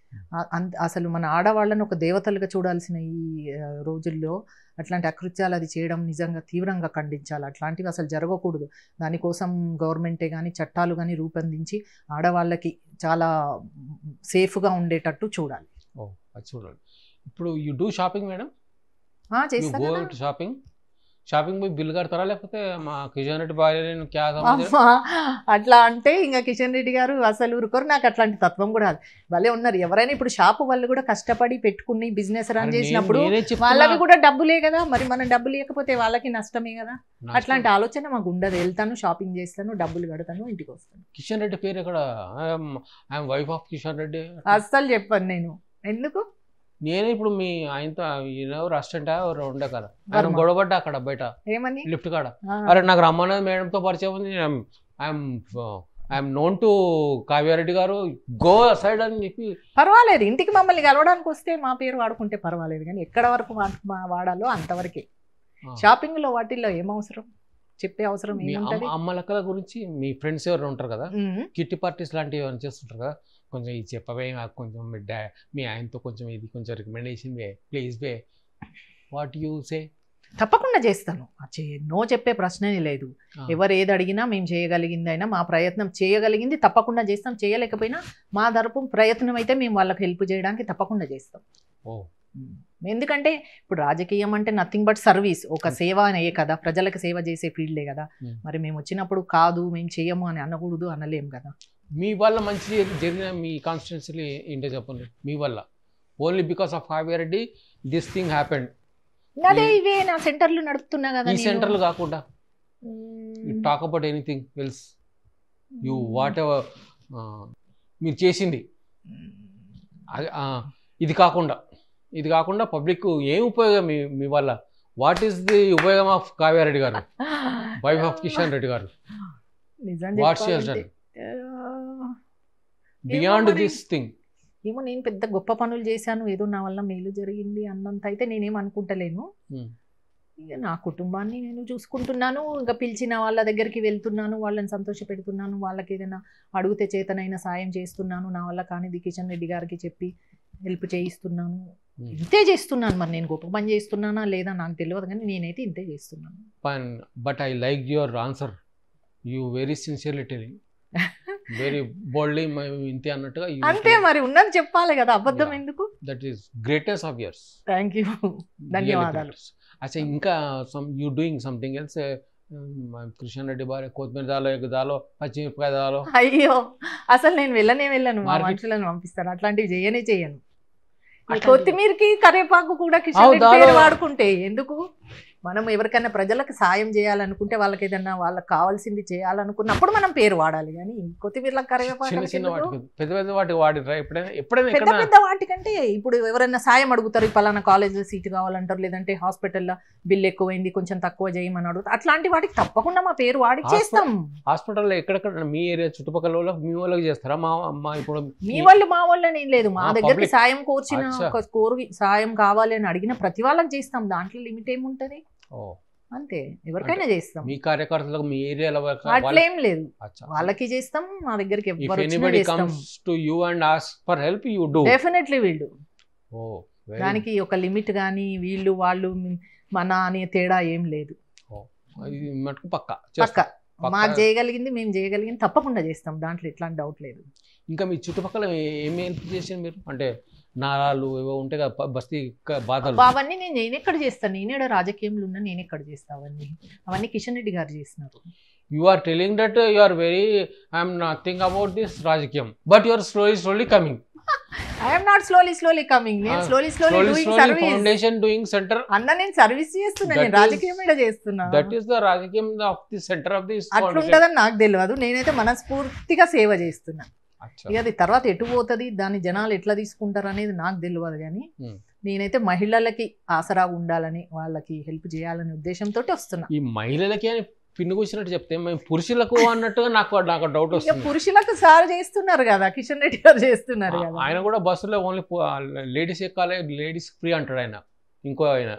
అసలు మన ఆడవాళ్ళను ఒక దేవతలుగా చూడాల్సిన ఈ రోజుల్లో అట్లాంటి అకృత్యాలు అది చేయడం నిజంగా తీవ్రంగా ఖండించాలి. అట్లాంటివి అసలు జరగకూడదు. దానికోసం గవర్నమెంటే కానీ చట్టాలు కానీ రూపొందించి ఆడవాళ్ళకి చాలా సేఫ్గా ఉండేటట్టు చూడాలి. చూడాలి. ఇప్పుడు యూ డూ షాపింగ్ మేడం? చేస్తాను. షాపింగ్ పోయి బిల్ కడతారా లేకపోతే మా కిషన్ రెడ్డి భార్య అట్లా అంటే ఇంకా కిషన్ రెడ్డి గారు అసలు ఊరుకోరు. నాకు అట్లాంటి తత్వం కూడా భలే ఉన్నారు. ఎవరైనా ఇప్పుడు షాపు వాళ్ళు కూడా కష్టపడి పెట్టుకుని బిజినెస్ రన్ చేసినప్పుడు వాళ్ళకి కూడా డబ్బులే కదా, మరి మనం డబ్బు లేకపోతే వాళ్ళకి నష్టమే కదా. అట్లాంటి ఆలోచన మాకు ఉండదు. వెళ్తాను, షాపింగ్ చేస్తాను, డబ్బులు కడతాను, ఇంటికి వస్తాను. కిషన్ రెడ్డి పేరు ఎక్కడ? I'm wife of Kishan Reddy అస్సలు చెప్పాను నేను. ఎందుకు? నేనే ఇప్పుడు మీ ఆయనతో రెస్టారెంట్ ఉండే కదా, ఆయన గొడవపడ్డా అక్కడ బయట ఏమని లిఫ్ట్ కాడ. అరే నాకు రమ్మన్నది మేడంతో పరిచయం ఉంది, ఐఎమ్ నోన్ టు కావ్యారెడ్డి గారు, గో సైడ్ అని చెప్పి. పర్వాలేదు, ఇంటికి మమ్మల్ని కలవడానికి వస్తే మా పేరు వాడుకుంటే పర్వాలేదు, కానీ ఎక్కడ వరకు వాడాలో అంతవరకే. షాపింగ్ లో వాటిల్లో ఏమవసరం చెప్పే అవసరం ఏముంటది? అమ్మ లెక్కల గురించి మీ ఫ్రెండ్స్ ఎవరు ఉంటారు కదా, కిట్టి పార్టీస్ లాంటివి ఏమైనా చేస్తుంటారు కదా, కొంచెం ఇది చెప్పవే నాకు, కొంచెం మీ ఆయనతో కొంచెం ఇది కొంచెం recommendation way please way, what you say? తప్పకుండా చేస్తాను, నో చెప్పే ప్రశ్నే లేదు. ఎవరు ఏది అడిగినా మేము చేయగలిగింది అయినా మా ప్రయత్నం చేయగలిగింది తప్పకుండా చేస్తాం. చేయలేకపోయినా మా తరపు ప్రయత్నం అయితే మేము వాళ్ళకి హెల్ప్ చేయడానికి తప్పకుండా చేస్తాం. ఎందుకంటే ఇప్పుడు రాజకీయం అంటే నథింగ్ బట్ సర్వీస్, ఒక సేవ అనే కదా, ప్రజలకు సేవ చేసే ఫీల్డే కదా. మరి మేము వచ్చినప్పుడు కాదు మేము చేయము అని అనకూడదు, అనలేం కదా. మీ వల్ల మంచి జరిగిన మీ కాన్స్టిట్యున్సీలో ఏంటో చెప్పండి. మీ వల్ల only because of Kavya Reddy this thing happened. అదే ఇవే నా సెంటర్లు నడుపుతున్నా కదా. ఈ సెంటర్లు కాకుండా talk about anything else, you whatever మీరు చేసింది ఇది కాకుండా పబ్లిక్ ఏం ఉపయోగం మీ వల్ల? వాట్ ఈస్ ది ఉపయోగం of Kavya Reddy garu, wife of Kishan Reddy garu? What she has done beyond this thing? ఏమో నేను పెద్ద గొప్ప పనులు చేశాను, ఏదో నా వల్ల మేలు జరిగింది అన్నంత అయితే నేనేం అనుకుంటలేను. ఇక నా కుటుంబాన్ని నేను చూసుకుంటున్నాను, ఇంకా పిలిచిన వాళ్ళ దగ్గరికి వెళ్తున్నాను, వాళ్ళని సంతోష పెడుతున్నాను, వాళ్ళకి ఏదైనా అడిగితే చేతనైనా సాయం చేస్తున్నాను, నా వల్ల కానిది కిషన్ రెడ్డి గారికి చెప్పి హెల్ప్ చేయిస్తున్నాను. ఇంతే చేస్తున్నాను. మరి నేను గొప్ప పని చేస్తున్నానా లేదా నాకు తెలియదు, కానీ నేనైతే ఇంతే చేస్తున్నాను. But I like your answer, you very sincerely telling, very boldly ఇంతే అన్నట్టుగా. అంతే మరి, ఉన్నది చెప్పాలి కదా, అబద్ధం ఎందుకు? That is greatest of yours. Thank you, ధన్యవాదాలు. అచ్చా, ఇంకా you doing something else? Kishan Reddy భార్య కొత్తిమీర దాలో పచ్చిమిరపకాయ దాలో. అయ్యో అసలు నేను వెళ్ళను, మా మనుషులను పంపిస్తాను, అట్లాంటివి చేయను. కొత్తిమీరకి కరివేపాకు కూడా కిషన్ రెడ్డి పేరు వాడుకుంటే ఎందుకు? మనం ఎవరికైనా ప్రజలకు సాయం చేయాలనుకుంటే, వాళ్ళకి ఏదన్నా వాళ్ళకి కావాల్సింది చేయాలనుకున్నప్పుడు మనం పేరు వాడాలి, కానీ కొత్తిమీర కరివేపాకు పెద్ద వాటికంటే ఇప్పుడు ఎవరైనా సాయం అడుగుతారు, పలానా కాలేజ్లో సీట్ కావాలంటారు, లేదంటే హాస్పిటల్లో బిల్ ఎక్కువైంది కొంచెం తక్కువ చేయమని అడుగుతారు. అట్లాంటి వాటికి తప్పకుండా మా పేరు వాడి చేస్తాం. హాస్పిటల్లో ఎక్కడెక్కడ మీ ఏరియా చుట్టుపక్కల మీ వాళ్ళకి చేస్తారా? ఇప్పుడు మీ వాళ్ళు మా వాళ్ళని ఏం లేదు, మా దగ్గరికి సాయం సాయం కావాలి అని అడిగిన ప్రతి వాళ్ళకి చేస్తాం, దాంట్లో లిమిట్ ఏముంటది? అంతే, ఎవరికైనా చేస్తాం. మీ కార్యకర్తలకు మీ ఏరియాలో అట్లేం లేదు, వాళ్ళకి చేస్తాం, మా దగ్గరికి డెఫినెట్లీ వీళ్ళు. దానికి ఒక లిమిట్ కానీ వీళ్ళు వాళ్ళు మన అనే తేడా ఏం లేదు. పక్క మాకు చేయగలిగింది మేము చేయగలిగింది తప్పకుండా చేస్తాం, దాంట్లో ఎట్లాంటి డౌట్ లేదు. ఇంకా మీ చుట్టుపక్కల ఏమి హెల్ప్ చేసాను మీరు? అంటే నారాలు ఏవో ఉంటాయి కదా, బస్తీ బాధలు, అవన్నీ నేను ఎక్కడ చేస్తాను? నేనే రాజకీయంలో ఉన్నా, నేను ఎక్కడ చేస్తా? అవన్నీ కిషన్ రెడ్డి గారు చేస్తున్నారు. You are telling that you are very I'm nothing about this రాజకీయం, but you are slowly coming. I am not slowly coming. నేను slowly doing service. Foundation doing center. అన్న నేను సర్వీస్ చేస్తున్నా, నేను రాజకీయం మీద చేస్తున్నా. That is the రాజకీయం of the center of this. అట్లుంటదని నాకు తెలియదు, నేనైతే మనస్ఫూర్తిగా సేవ చేస్తున్నా. ఇక అది తర్వాత ఎటు పోతుంది, దాన్ని జనాలు ఎట్లా తీసుకుంటారు అనేది నాకు తెలియదు, కానీ నేనైతే మహిళలకి ఆసరా ఉండాలని, వాళ్ళకి హెల్ప్ చేయాలనే ఉద్దేశంతో వస్తున్నా. ఈ మహిళలకి అని పిన్ను కూర్చున్నట్టు చెప్తే మేము పురుషులకు అన్నట్టుగా నాకు డౌట్ వస్తుంది. పురుషులకు సార్ చేస్తున్నారు కదా, కిషన్ రెడ్డి గారు చేస్తున్నారు కదా. ఆయన కూడా బస్సులో ఓన్లీ లేడీస్ ఎక్కాలి, లేడీస్ ఫ్రీ అంటాడు ఆయన. ఇంకో ఆయన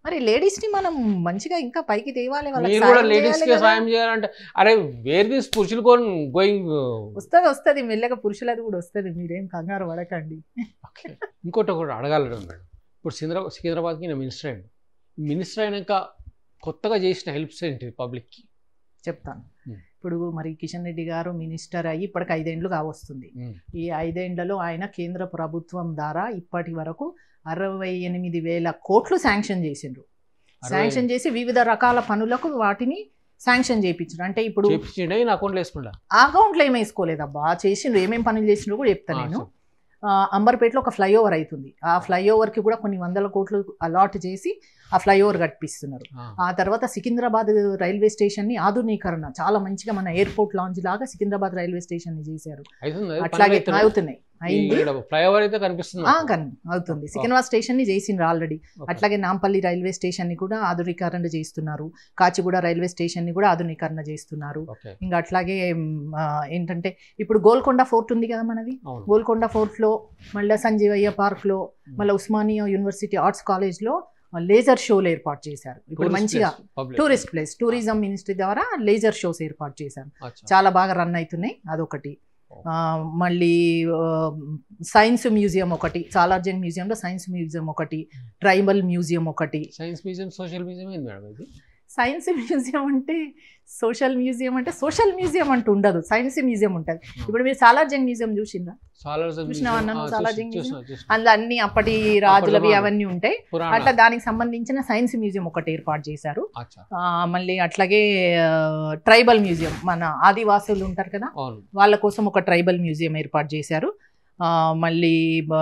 మరి లేడీస్ ని మనం మంచిగా ఇంకా పైకి తేవాలి, మీరు కూడా లేడీస్ కి సాయం చేయాలంటే అరే వేర్ దిస్ పురుషులు గోయింగ్ వస్తుంది మెల్లగా పురుషులది కూడా వస్తుంది, మీరేం కంగారు పడకండి. ఇంకోటి ఒకటి అడగలడం మేడం, ఇప్పుడు సికింద్రాబాద్కి నేను మినిస్టర్ అయినాక కొత్తగా చేసిన హెల్ప్స్ ఏంటి పబ్లిక్కి చెప్తాను. ఇప్పుడు మరి కిషన్ రెడ్డి గారు మినిస్టర్ అయ్యి ఇప్పటికి 5 ఏళ్ళు కావస్తుంది. ఈ 5 ఏళ్లలో ఆయన కేంద్ర ప్రభుత్వం ద్వారా ఇప్పటి వరకు 68,000 కోట్లు శాంక్షన్ చేసిండ్రు. శాంక్షన్ చేసి వివిధ రకాల పనులకు వాటిని శాంక్షన్ చేయించారు. అంటే ఇప్పుడు అకౌంట్లో ఏమి వేసుకోలేదబ్బా, చేసిండ్రు. ఏమేమి పనులు చేసిండ్రు కూడా చెప్తాను నేను. అంబర్పేటలో ఒక ఫ్లైఓవర్ అవుతుంది, ఆ ఫ్లైఓవర్కి కూడా కొన్ని 100 కోట్లు అలాట్ చేసి ఆ ఫ్లైఓవర్ కట్టిస్తున్నారు. ఆ తర్వాత సికింద్రాబాద్ రైల్వే స్టేషన్ని ఆధునీకరణ చాలా మంచిగా మన ఎయిర్పోర్ట్ లాంజ్ లాగా సికింద్రాబాద్ రైల్వే స్టేషన్ ని చేశారు. అట్లాగే అవుతున్నాయి, అయింది, అవుతుంది. సికింద్రాబాద్ స్టేషన్ ని చేసిండ్రు ఆల్రెడీ. అట్లాగే నాంపల్లి రైల్వే స్టేషన్ ని కూడా ఆధునీకరణ చేస్తున్నారు, కాచిగూడ రైల్వే స్టేషన్ ని కూడా ఆధునీకరణ చేస్తున్నారు. ఇంకా అట్లాగే ఏంటంటే ఇప్పుడు గోల్కొండ ఫోర్ట్ ఉంది కదా మనది, గోల్కొండ ఫోర్ట్ లో మళ్ళీ సంజీవయ్య పార్క్ లో మళ్ళీ ఉస్మానియా యూనివర్సిటీ ఆర్ట్స్ కాలేజ్ లో లేజర్ షోలు ఏర్పాటు చేశారు. ఇప్పుడు మంచిగా టూరిస్ట్ ప్లేస్, టూరిజం మినిస్ట్రీ ద్వారా లేజర్ షోస్ ఏర్పాటు చేశారు, చాలా బాగా రన్ అవుతున్నాయి. అదొకటి. మళ్ళీ సైన్స్ మ్యూజియం ఒకటి, సాలార్జంగ్ మ్యూజియంలో సైన్స్ మ్యూజియం ఒకటి, ట్రైబల్ మ్యూజియం ఒకటి. సైన్స్ మ్యూజియం సోషల్ మ్యూజియం ఏంది మేడం ఇది? సైన్స్ మ్యూజియం అంటే సోషల్ మ్యూజియం అంటే సోషల్ మ్యూజియం అంటూ ఉండదు, సైన్స్ మ్యూజియం ఉంటుంది. ఇప్పుడు మీరు సాలార్జంగ్ మ్యూజియం చూసిందా? సాలార్జంగ్ మ్యూజియం అందులో అన్ని అప్పటి రాజులవి అవన్నీ ఉంటాయి. అట్లా దానికి సంబంధించిన సైన్స్ మ్యూజియం ఒకటి ఏర్పాటు చేశారు. మళ్ళీ అట్లాగే ట్రైబల్ మ్యూజియం, మన ఆదివాసులు ఉంటారు కదా వాళ్ళ కోసం ఒక ట్రైబల్ మ్యూజియం ఏర్పాటు చేశారు. మళ్ళీ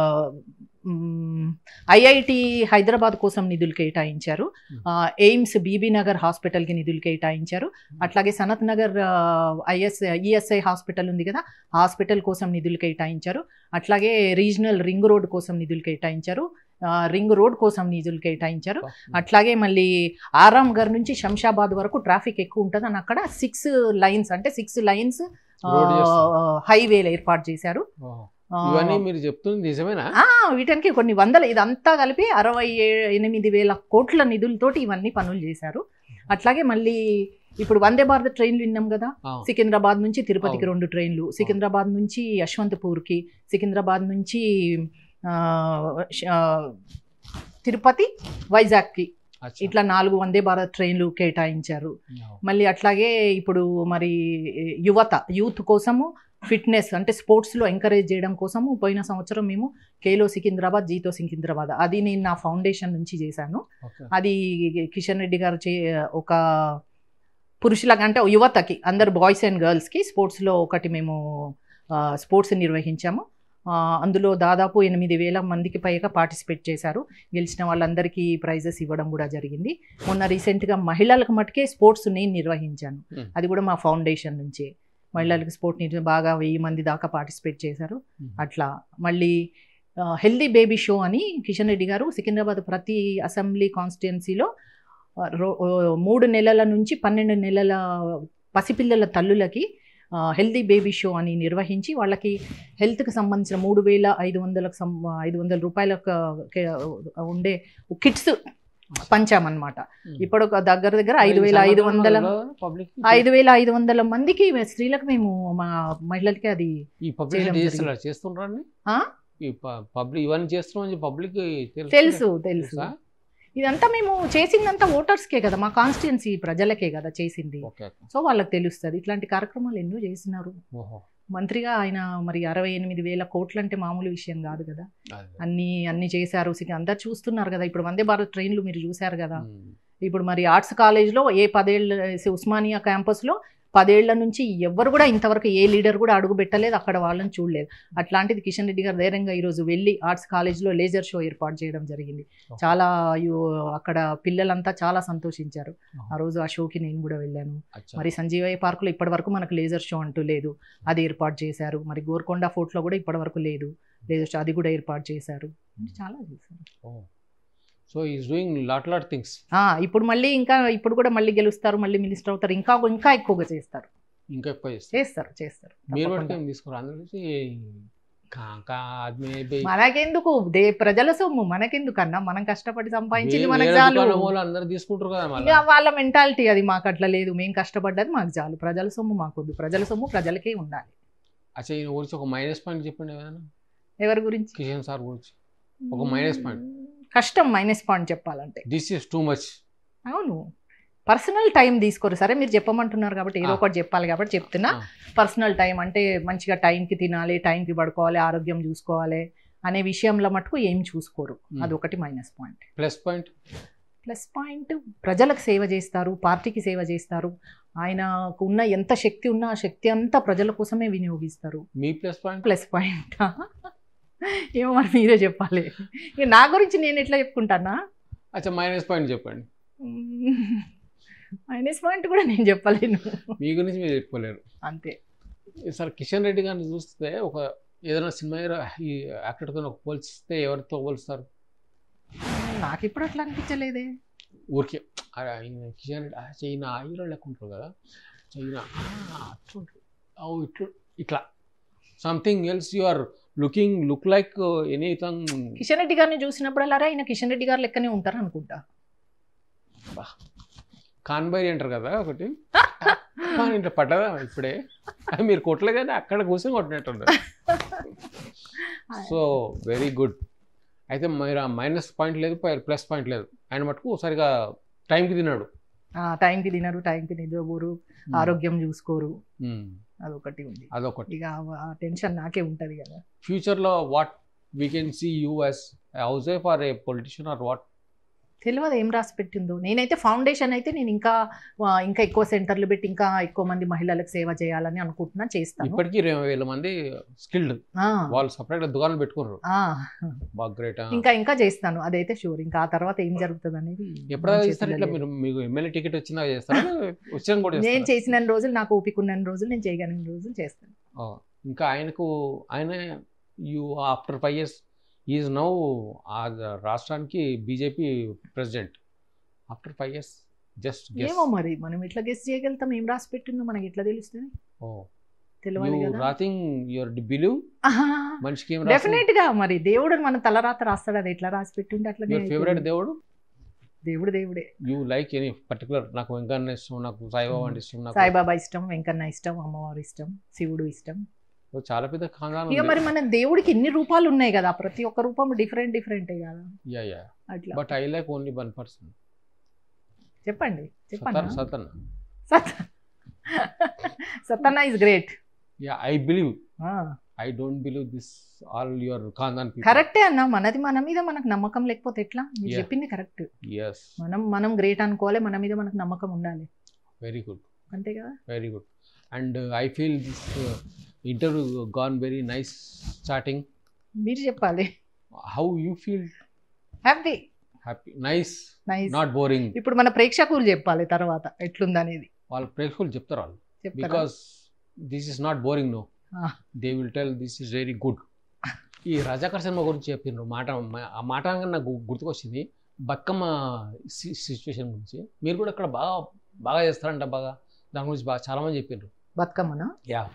ఐఐటి హైదరాబాద్ కోసం నిధులు కేటాయించారు. ఎయిమ్స్ బీబీ నగర్ హాస్పిటల్కి నిధులు కేటాయించారు. అట్లాగే సనత్ నగర్ ఈఎస్ఐ హాస్పిటల్ ఉంది కదా, హాస్పిటల్ కోసం నిధులు కేటాయించారు. అట్లాగే రీజనల్ రింగ్ రోడ్ కోసం నిధులు కేటాయించారు, రింగ్ రోడ్ కోసం నిధులు కేటాయించారు. అట్లాగే మళ్ళీ ఆరాంఘర్ నుంచి శంషాబాద్ వరకు ట్రాఫిక్ ఎక్కువ ఉంటుంది అని అక్కడ 6 లైన్స్ అంటే 6 లైన్స్ హైవేలు ఏర్పాటు చేశారు. ఇవన్నీ మీరు చెప్తుంది నిజమేనా? వీటానికి కొన్ని వందల, ఇదంతా కలిపి 68,000 కోట్ల నిధులతోటి ఇవన్నీ పనులు చేశారు. అట్లాగే మళ్ళీ ఇప్పుడు వందే భారత్ ట్రైన్లు విన్నాం కదా, సికింద్రాబాద్ నుంచి తిరుపతికి 2 ట్రైన్లు, సికింద్రాబాద్ నుంచి యశ్వంతపూర్కి, సికింద్రాబాద్ నుంచి తిరుపతి వైజాగ్కి, ఇట్లా 4 వందే భారత్ ట్రైన్లు కేటాయించారు. మళ్ళీ అట్లాగే ఇప్పుడు మరి యూత్ కోసము ఫిట్నెస్ అంటే స్పోర్ట్స్లో ఎంకరేజ్ చేయడం కోసము పోయిన సంవత్సరం మేము కేలో సికింద్రాబాద్ జీతో సికింద్రాబాద్ అది నేను నా ఫౌండేషన్ నుంచి చేశాను. అది కిషన్ రెడ్డి గారు ఒక పురుషులకు అంటే యువతకి అందరు బాయ్స్ అండ్ గర్ల్స్కి స్పోర్ట్స్లో ఒకటి మేము స్పోర్ట్స్ నిర్వహించాము. అందులో దాదాపు 8,000 మందికి పైగా పార్టిసిపేట్ చేశారు. గెలిచిన వాళ్ళందరికీ ప్రైజెస్ ఇవ్వడం కూడా జరిగింది. మొన్న రీసెంట్గా మహిళలకు మటుకే స్పోర్ట్స్ నేను నిర్వహించాను, అది కూడా మా ఫౌండేషన్ నుంచే. మహిళలకు స్పోర్ట్ బాగా 1000 మంది దాకా పార్టిసిపేట్ చేశారు. అట్లా మళ్ళీ హెల్దీ బేబీ షో అని కిషన్ రెడ్డి గారు సికింద్రాబాద్ ప్రతి అసెంబ్లీ కాన్స్టిట్యున్సీలో 3 నెలల నుంచి 12 నెలల పసిపిల్లల తల్లులకి హెల్దీ బేబీ షో అని నిర్వహించి వాళ్ళకి హెల్త్కి సంబంధించిన 3,500 రూపాయలకు ఉండే కిట్స్ పంచామన్నమాట. ఇప్పుడు దగ్గర 5,500 మందికి స్త్రీలకు మేము మా మహిళలకి అది తెలుసు. ఇదంతా మేము చేసిందంతా ఓటర్స్కే కదా, మా కాన్స్టిట్యున్సీ ప్రజలకే కదా చేసింది. సో వాళ్ళకి తెలుస్తుంది. ఇట్లాంటి కార్యక్రమాలు ఎన్నో చేసినారు. మంత్రిగా ఆయన మరి 68,000 కోట్లు అంటే మామూలు విషయం కాదు కదా. అన్ని చేశారు, అందరు చూస్తున్నారు కదా. ఇప్పుడు వందే భారత్ ట్రైన్లు మీరు చూశారు కదా. ఇప్పుడు మరి ఆర్ట్స్ కాలేజ్లో 10 ఏళ్ళ ఉస్మానియా క్యాంపస్లో 10 ఏళ్ల నుంచి ఎవ్వరు కూడా ఇంతవరకు ఏ లీడర్ కూడా అడుగు పెట్టలేదు, అక్కడ వాళ్ళని చూడలేదు. అట్లాంటిది కిషన్ రెడ్డి గారు ధైర్యంగా ఈరోజు వెళ్ళి ఆర్ట్స్ కాలేజ్లో లేజర్ షో ఏర్పాటు చేయడం జరిగింది. చాలా అక్కడ పిల్లలంతా చాలా సంతోషించారు. ఆ రోజు ఆ షోకి నేను కూడా వెళ్ళాను. మరి సంజీవయ్య పార్కులో ఇప్పటి వరకు మనకు లేజర్ షో అంటూ లేదు, అది ఏర్పాటు చేశారు. మరి గోల్కొండ ఫోర్ట్లో కూడా ఇప్పటి వరకు లేదు లేజర్ షో, అది కూడా ఏర్పాటు చేశారు. చాలా చేశారు. So is doing lot things. ఇప్పుడు మళ్ళీ ఇప్పుడు కూడా మళ్ళీ గెలుస్తారు, మళ్ళీ మినిస్టర్ అవుతారు, ఇంకా ఎక్కువగా చేస్తారు. ఇంకా ఎక్కువ చేస్తారు. మీరు కూడా తీసుకురా మనకెందుకు ప్రజల సొమ్ము మనకెందుకన్నా, మనం కష్టపడి సంపాదించింది మనకు చాలు. అందరు తీసుకుంటారు కదా, ఇక వాళ్ళ మెంటాలిటీ అది. మాకు అట్లా లేదు, మేము కష్టపడ్డది మాకు చాలు, ప్రజల సొమ్ము మాకొద్దు, ప్రజల సొమ్ము ప్రజలకే ఉండాలి. అచ్చా, ఈయన గురించి ఒక మైనస్ పాయింట్ చెప్పండి ఏదైనా. ఎవరి గురించి? కిషన్ సార్ గురించి ఒక మైనస్ పాయింట్. కష్టం మైనస్ పాయింట్ చెప్పాలంటే. This is too much. అవును, పర్సనల్ టైం తీసుకోరు. సరే మీరు చెప్పమంటున్నారు కాబట్టి ఏదో ఒకటి చెప్పాలి కాబట్టి చెప్తున్నా. పర్సనల్ టైం అంటే మంచిగా టైంకి తినాలి, టైంకి పడుకోవాలి, ఆరోగ్యం చూసుకోవాలి అనే విషయంలో మటుకు ఏం చూసుకోరు. అదొకటి minus point. Plus point? Plus point ప్రజలకు సేవ చేస్తారు, పార్టీకి సేవ చేస్తారు. ఆయనకు ఉన్న ఎంత శక్తి ఉన్నా ఆ శక్తి అంతా ప్రజల కోసమే వినియోగిస్తారు. మీ ప్లస్ పాయింట్? ప్లస్ పాయింట్ ఏమో మరి మీరే చెప్పాలి. నా గురించి నేను ఎట్లా చెప్పుకుంటానా? అచ్చా, మైనస్ పాయింట్ చెప్పండి. మైనస్ పాయింట్ కూడా నేను చెప్పలేను. మీ గురించి మీరు చెప్పుకోలేరు అంతే. సార్ కిషన్ రెడ్డి గారిని చూస్తే ఒక ఏదైనా సినిమా ఈ యాక్టర్తో పోల్చిస్తే ఎవరితో పోల్స్తారు? నాకు ఇప్పుడు అట్లా అనిపించలేదే. ఊరికే కిషన్ రెడ్డి చైనా హీరో లెక్క ఉంటారు కదా, చైనా అట్లా ఇట్లా something else you are look like anything. Kishan Reddy గారిని చూసినప్పుడు అలా ఆయన కిషన్ రెడ్డి గారు లెక్కనే ఉంటారు అనుకుంటా. కాన్బైరీ అంటారు కదా ఒకటి, ఇట్లా పడ్డదా ఇప్పుడే, మీరు కొట్టలే కానీ అక్కడ కూర్చొని కొట్టినట్టు. So very good. అయితే మీరు మైనస్ పాయింట్ లేదు, ప్లస్ పాయింట్ లేదు. ఆయన మటుకు సరిగా టైంకి తిన్నాడు. టైంకి తినరు, టైంకి నిద్రపోరు, ఆరోగ్యం చూసుకోరు. అదొకటి ఉంది. అదొకటి. ఇక ఆ టెన్షన్ నాకే ఉంటుంది కదా. ఫ్యూచర్లో what we can see you as housewife or a politician or what? తెలియదు ఏం రాసి పెట్టిందో. నేనైతే ఫౌండేషన్ అయితే నేను ఇంకా ఎక్కువ సెంటర్లు పెట్టి ఇంకా ఎక్కువ మంది మహిళలకు సేవ చేయాలని అనుకుంటున్నా, చేస్తాను. ఇప్పటికీ 20,000 మంది స్కిల్డ్, వాళ్ళు సపరేట్ దుకాణాలు పెట్టుకున్నారు. ఇంకా చేస్తాను, అదైతే షూర్. ఇంకా ఆ తర్వాత ఏం జరుగుతుంది అనేది మీకు ఎమ్మెల్యే టికెట్ వచ్చిందా చేస్తారా? నేను చేసిన రోజులు, నాకు ఓపిక ఉన్న రోజులు, నేను చేయగలిగిన రోజులు చేస్తాను. ఇంకా ఆయన ఆఫ్టర్ 5 years ఈజ్ నౌ రాష్ట్రానికి BJP president. After 5 years just ఏమో మరి మనం ఎట్లా గెస్ చేయగలుగుతాం? ఏం రాసి పెట్టిందో మనకి ఎట్లా తెలుస్తుంది? డెఫినెట్ గా మరి దేవుడు మన తలరాత రాస్తాడు, అది ఎట్లా రాసి పెట్టింది అట్లా. ఫేవరెట్ దేవుడు? దేవుడే. You like any particular? నాకు వెంకన్న ఇష్టం, నాకు సాయిబాబా అంటే ఇష్టం. సాయిబాబా ఇష్టం, వెంకన్న ఇష్టం, అమ్మవారు ఇష్టం, శివుడు ఇష్టం. చాలా పెద్ద ఖాందానం. ఇక మరి మన దేవుడికి ఎన్ని రూపాలు ఉన్నాయి కదా, ప్రతి ఒక్క రూపం డిఫరెంటే కదా. అట్లా. But I like only 1 person. చెప్పండి. Satanna is great. I believe. I don't believe this all your ఖాందాన్ పీపుల్. కరెక్టే అన్న, మనది మన మీద మనకు నమ్మకం లేకపోతే ఎట్లా? మీరు చెప్పింది కరెక్ట్. మనం గ్రేట్ అనుకోవాలి, మన మీద మనకు నమ్మకం ఉండాలి. Very good. అంతే కదా. Very good. And I feel this interview gone very nice starting. మీరు చెప్పాలి. How you feel? Happy. Nice. Not boring. ఇప్పుడు మన ప్రేక్షకులు చెప్పాలి తర్వాత ఎట్లుందనేది. వాళ్ళ ప్రేక్షకులు చెప్తారు వాళ్ళు. Because this is not boring, no. They will tell this is very good. ఈ రజాకర్ సినిమా గురించి చెప్పిండ్రు ఆ మాట నాకు గుర్తుకొచ్చింది. బతుకమ్మ సిచ్యువేషన్ గురించి మీరు కూడా ఇక్కడ బాగా చేస్తారంట. దాని గురించి చాలా మంది చెప్పిండ్రు. బతుకమ్మనా?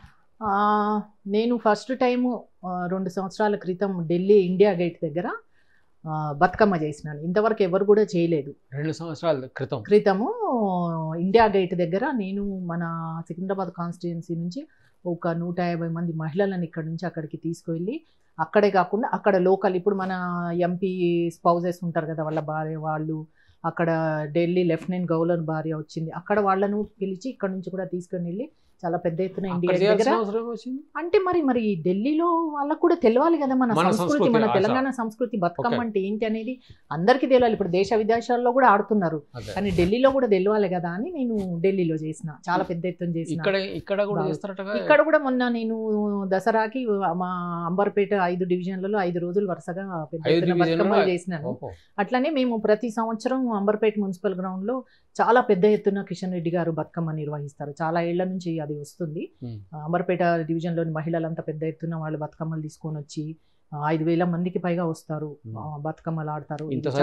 నేను ఫస్ట్ టైము 2 సంవత్సరాల క్రితం ఢిల్లీ ఇండియా గేట్ దగ్గర బతుకమ్మ చేసినాను. ఇంతవరకు ఎవరు కూడా చేయలేదు. 2 సంవత్సరాల క్రితము ఇండియా గేట్ దగ్గర నేను మన సికింద్రాబాద్ కాన్స్టిట్యుయెన్సీ నుంచి ఒక 150 మంది మహిళలను ఇక్కడ నుంచి అక్కడికి తీసుకువెళ్ళి, అక్కడే కాకుండా అక్కడ లోకల్ ఇప్పుడు మన ఎంపీ స్పౌజెస్ ఉంటారు కదా, వాళ్ళ భార్య వాళ్ళు, అక్కడ ఢిల్లీ లెఫ్టినెంట్ గవర్నర్ భార్య వచ్చింది, అక్కడ వాళ్ళను పిలిచి ఇక్కడ నుంచి కూడా తీసుకొని వెళ్ళి చాలా పెద్ద ఎత్తున ఇండియా దగ్గర. అంటే మరి ఢిల్లీలో వాళ్ళకు కూడా తెలియాలి కదా మన సంస్కృతి, మన తెలంగాణ సంస్కృతి, బతుకమ్మ అంటే ఏంటి అనేది అందరికీ తెలియాలి. ఇప్పుడు దేశ విదేశాల్లో కూడా ఆడుతున్నారు, కానీ ఢిల్లీలో కూడా తెలియాలి కదా అని నేను ఢిల్లీలో చేసిన, చాలా పెద్ద ఎత్తున చేసిన. ఇక్కడ కూడా మొన్న నేను దసరాకి మా అంబర్పేట 5 డివిజన్లలో 5 రోజులు వరుసగా పెద్ద ఎత్తున బతుకమ్మలు చేసినాను. అట్లనే మేము ప్రతి సంవత్సరం అంబర్పేట మున్సిపల్ గ్రౌండ్ లో చాలా పెద్ద ఎత్తున కిషన్ రెడ్డి గారు బతుకమ్మ నిర్వహిస్తారు. చాలా ఏళ్ల నుంచి అది వస్తుంది. అంబర్పేట డివిజన్ లోని మహిళలంతా పెద్ద ఎత్తున వాళ్ళు బతుకమ్మలు తీసుకొని వచ్చి 5,000 మందికి పైగా వస్తారు, బతుకమ్మలు ఆడతారు.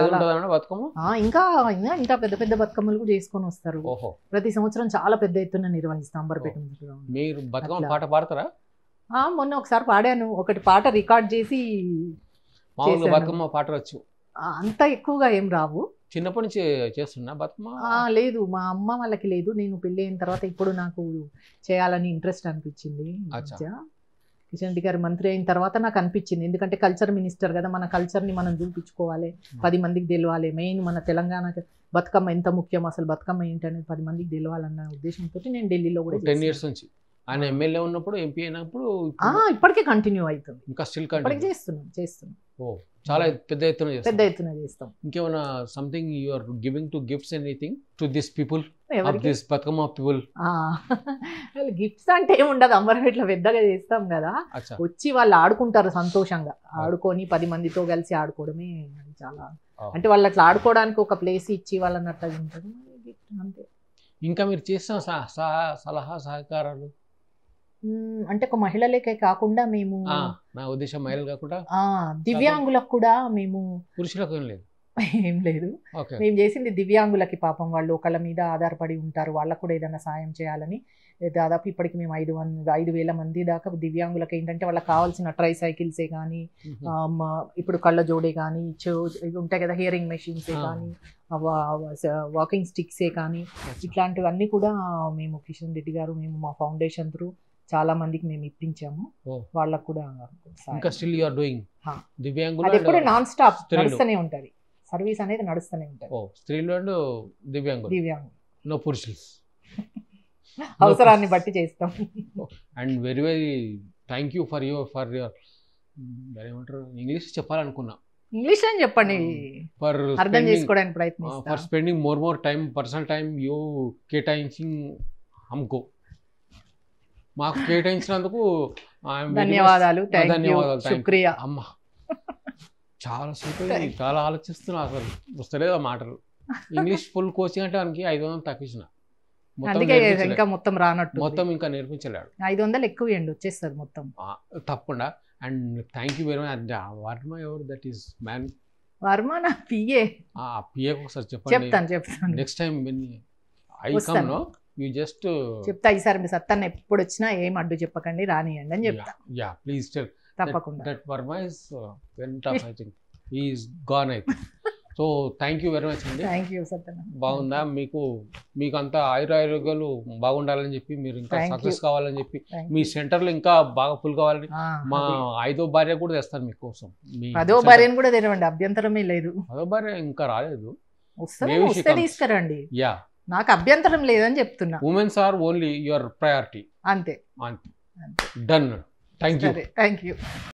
ఇంకా ఇంకా పెద్ద పెద్ద బతుకమ్మలు కూడా చేసుకొని వస్తారు. ప్రతి సంవత్సరం చాలా పెద్ద ఎత్తున నిర్వహిస్తాం అంబర్పేట. మీరు బతుకమ్మ పాట పాడతారా? మొన్న ఒకసారి పాడాను, ఒకటి పాట రికార్డ్ చేసి మామూలుగా చేశాను. బతుకమ్మ పాటలు వచ్చు? అంత ఎక్కువగా ఏం రావు. చిన్నప్పటి నుంచి చేస్తున్నా బతుకమ్మ? లేదు, మా అమ్మ వాళ్ళకి లేదు. నేను పెళ్ళి అయిన తర్వాత ఇప్పుడు నాకు చేయాలని ఇంట్రెస్ట్ అనిపించింది. కిషన్ రెడ్డి గారు మంత్రి అయిన తర్వాత నాకు అనిపించింది, ఎందుకంటే కల్చర్ మినిస్టర్ కదా, మన కల్చర్ని మనం చూపించుకోవాలి, 10 మందికి తెలియాలి. మెయిన్ మన తెలంగాణకి బతుకమ్మ ఎంత ముఖ్యం, అసలు బతుకమ్మ ఏంటనేది 10 మందికి తెలియాలన్న ఉద్దేశంతో నేను ఢిల్లీలో కూడా 10 years నుంచి ఆయన ఎమ్మెల్యే ఉన్నప్పుడు, ఎంపీ అయినప్పుడు ఇప్పటికే కంటిన్యూ అవుతుంది. ఇంకా స్టిల్ చేస్తున్నాం. ఓ, చాలా పెద్ద ఎత్తున చేస్తాం. ఇంకేమైనా something you are giving to gifts anything to this people of this Bathukamma people? Gifts అంటే ఏముండదు, అమరపేటలో పెద్దగా చేస్తాం కదా, వచ్చి వాళ్ళు ఆడుకుంటారు సంతోషంగా, ఆడుకొని 10 మందితో కలిసి ఆడుకోవడమే చాలా. అంటే వాళ్ళు అట్లా ఆడుకోవడానికి ఒక ప్లేస్ ఇచ్చి వాళ్ళని అట్లా ఉంటుంది అంతే. ఇంకా మీరు చేసిన సలహా సహకారాలు అంటే ఒక మహిళలకే కాకుండా మేము, నా ఉద్దేశం మహిళలు కాకుండా దివ్యాంగులకు కూడా మేము, పురుషులకు ఏం లేదు. మేము చేసింది దివ్యాంగులకి, పాపం వాళ్ళు ఒకళ్ళ మీద ఆధారపడి ఉంటారు, వాళ్ళకు కూడా ఏదైనా సాయం చేయాలని. దాదాపు ఇప్పటికి మేము 5,000 మంది దాకా దివ్యాంగులకు ఏంటంటే వాళ్ళకి కావాల్సిన ట్రై సైకిల్సే కానీ, ఇప్పుడు కళ్ళ జోడే కానీ, ఇవి ఉంటాయి కదా హియరింగ్ మెషిన్సే కానీ, వాకింగ్ స్టిక్సే కానీ, ఇట్లాంటివన్నీ కూడా మేము కిషన్ రెడ్డి గారు, మేము మా ఫౌండేషన్ త్రూ చాలా మందికి మేము ఇప్పించాము. వాళ్ళకు కూడా ఇంకా స్టిల్ యు ఆర్ డూయింగ్ దివ్యాంగులు? అది ఎప్పుడు నాన్ స్టాప్ నడుస్తూనే ఉంటుంది, సర్వీస్ అనేది నడుస్తూనే ఉంటుంది. స్త్రీలు అండ్ దివ్యాంగులు, నో పురుషులు. అవసరాన్ని బట్టి చేస్తాం. And very very thank you for your ఏమంటారు, ఇంగ్లీష్ చెప్పాలనుకున్నా, ఇంగ్లీష్ అని చెప్పండి, అర్థం చేసుకోవడానికి ప్రయత్నిస్తాం. For spending more time, personal time you కేటాయించింగ్ హమ్కో, మాకు కేటాయించినందుకు ధన్యవాదాలు. శుక్రియా. అమ్మ చాలా చాలా ఆలోచిస్తున్నా, అసలు వస్తలేదు ఆ మాటలు. ఇంగ్లీష్ ఫుల్ కోచింగ్ అంటే వానికి 500 తగ్గించిన, ఇంకా మొత్తం రానట్టు, మొత్తం ఇంకా నేర్పించలేడు. 500 ఎక్కువ వచ్చేస్తుంది మొత్తం తప్పకుండా. And thank you very much. Varma ఎవరు? దట్ ఈస్ మ్యాన్ వర్మ నా పిఏ. పిఏ ఒకసారి చెప్పండి. Next time I come know you just చెప్తా. ఈసారి మీ సత్తాన్ని ఎప్పుడు వచ్చినా ఏం అడ్డు చెప్పకండి, రానియండి అని చెప్తా. Yeah please tell. తప్పకుండా. That Varma is very tough, I think he is gone I think. So thank you very much అండి. Thank you Satyanna. బాగుందా? మీకు అంతా ఆయురారోగ్యాలు బాగుండాలని చెప్పి, మీరు ఇంకా సక్సెస్ కావాలని చెప్పి, మీ సెంటర్లో ఇంకా బాగా ఫుల్ కావాలని, మా 5వ భార్య కూడా తెస్తాను మీకోసం. 10వ భార్యను కూడా తెరవండి, అభ్యంతరమే లేదు. 10వ భార్య ఇంకా రాలేదు, వస్తే తీసుకురండి. యా, నాకు అభ్యంతరం లేదని చెప్తున్నా. Womens are only your priority. అంతే. Done. Thank you. Thank you.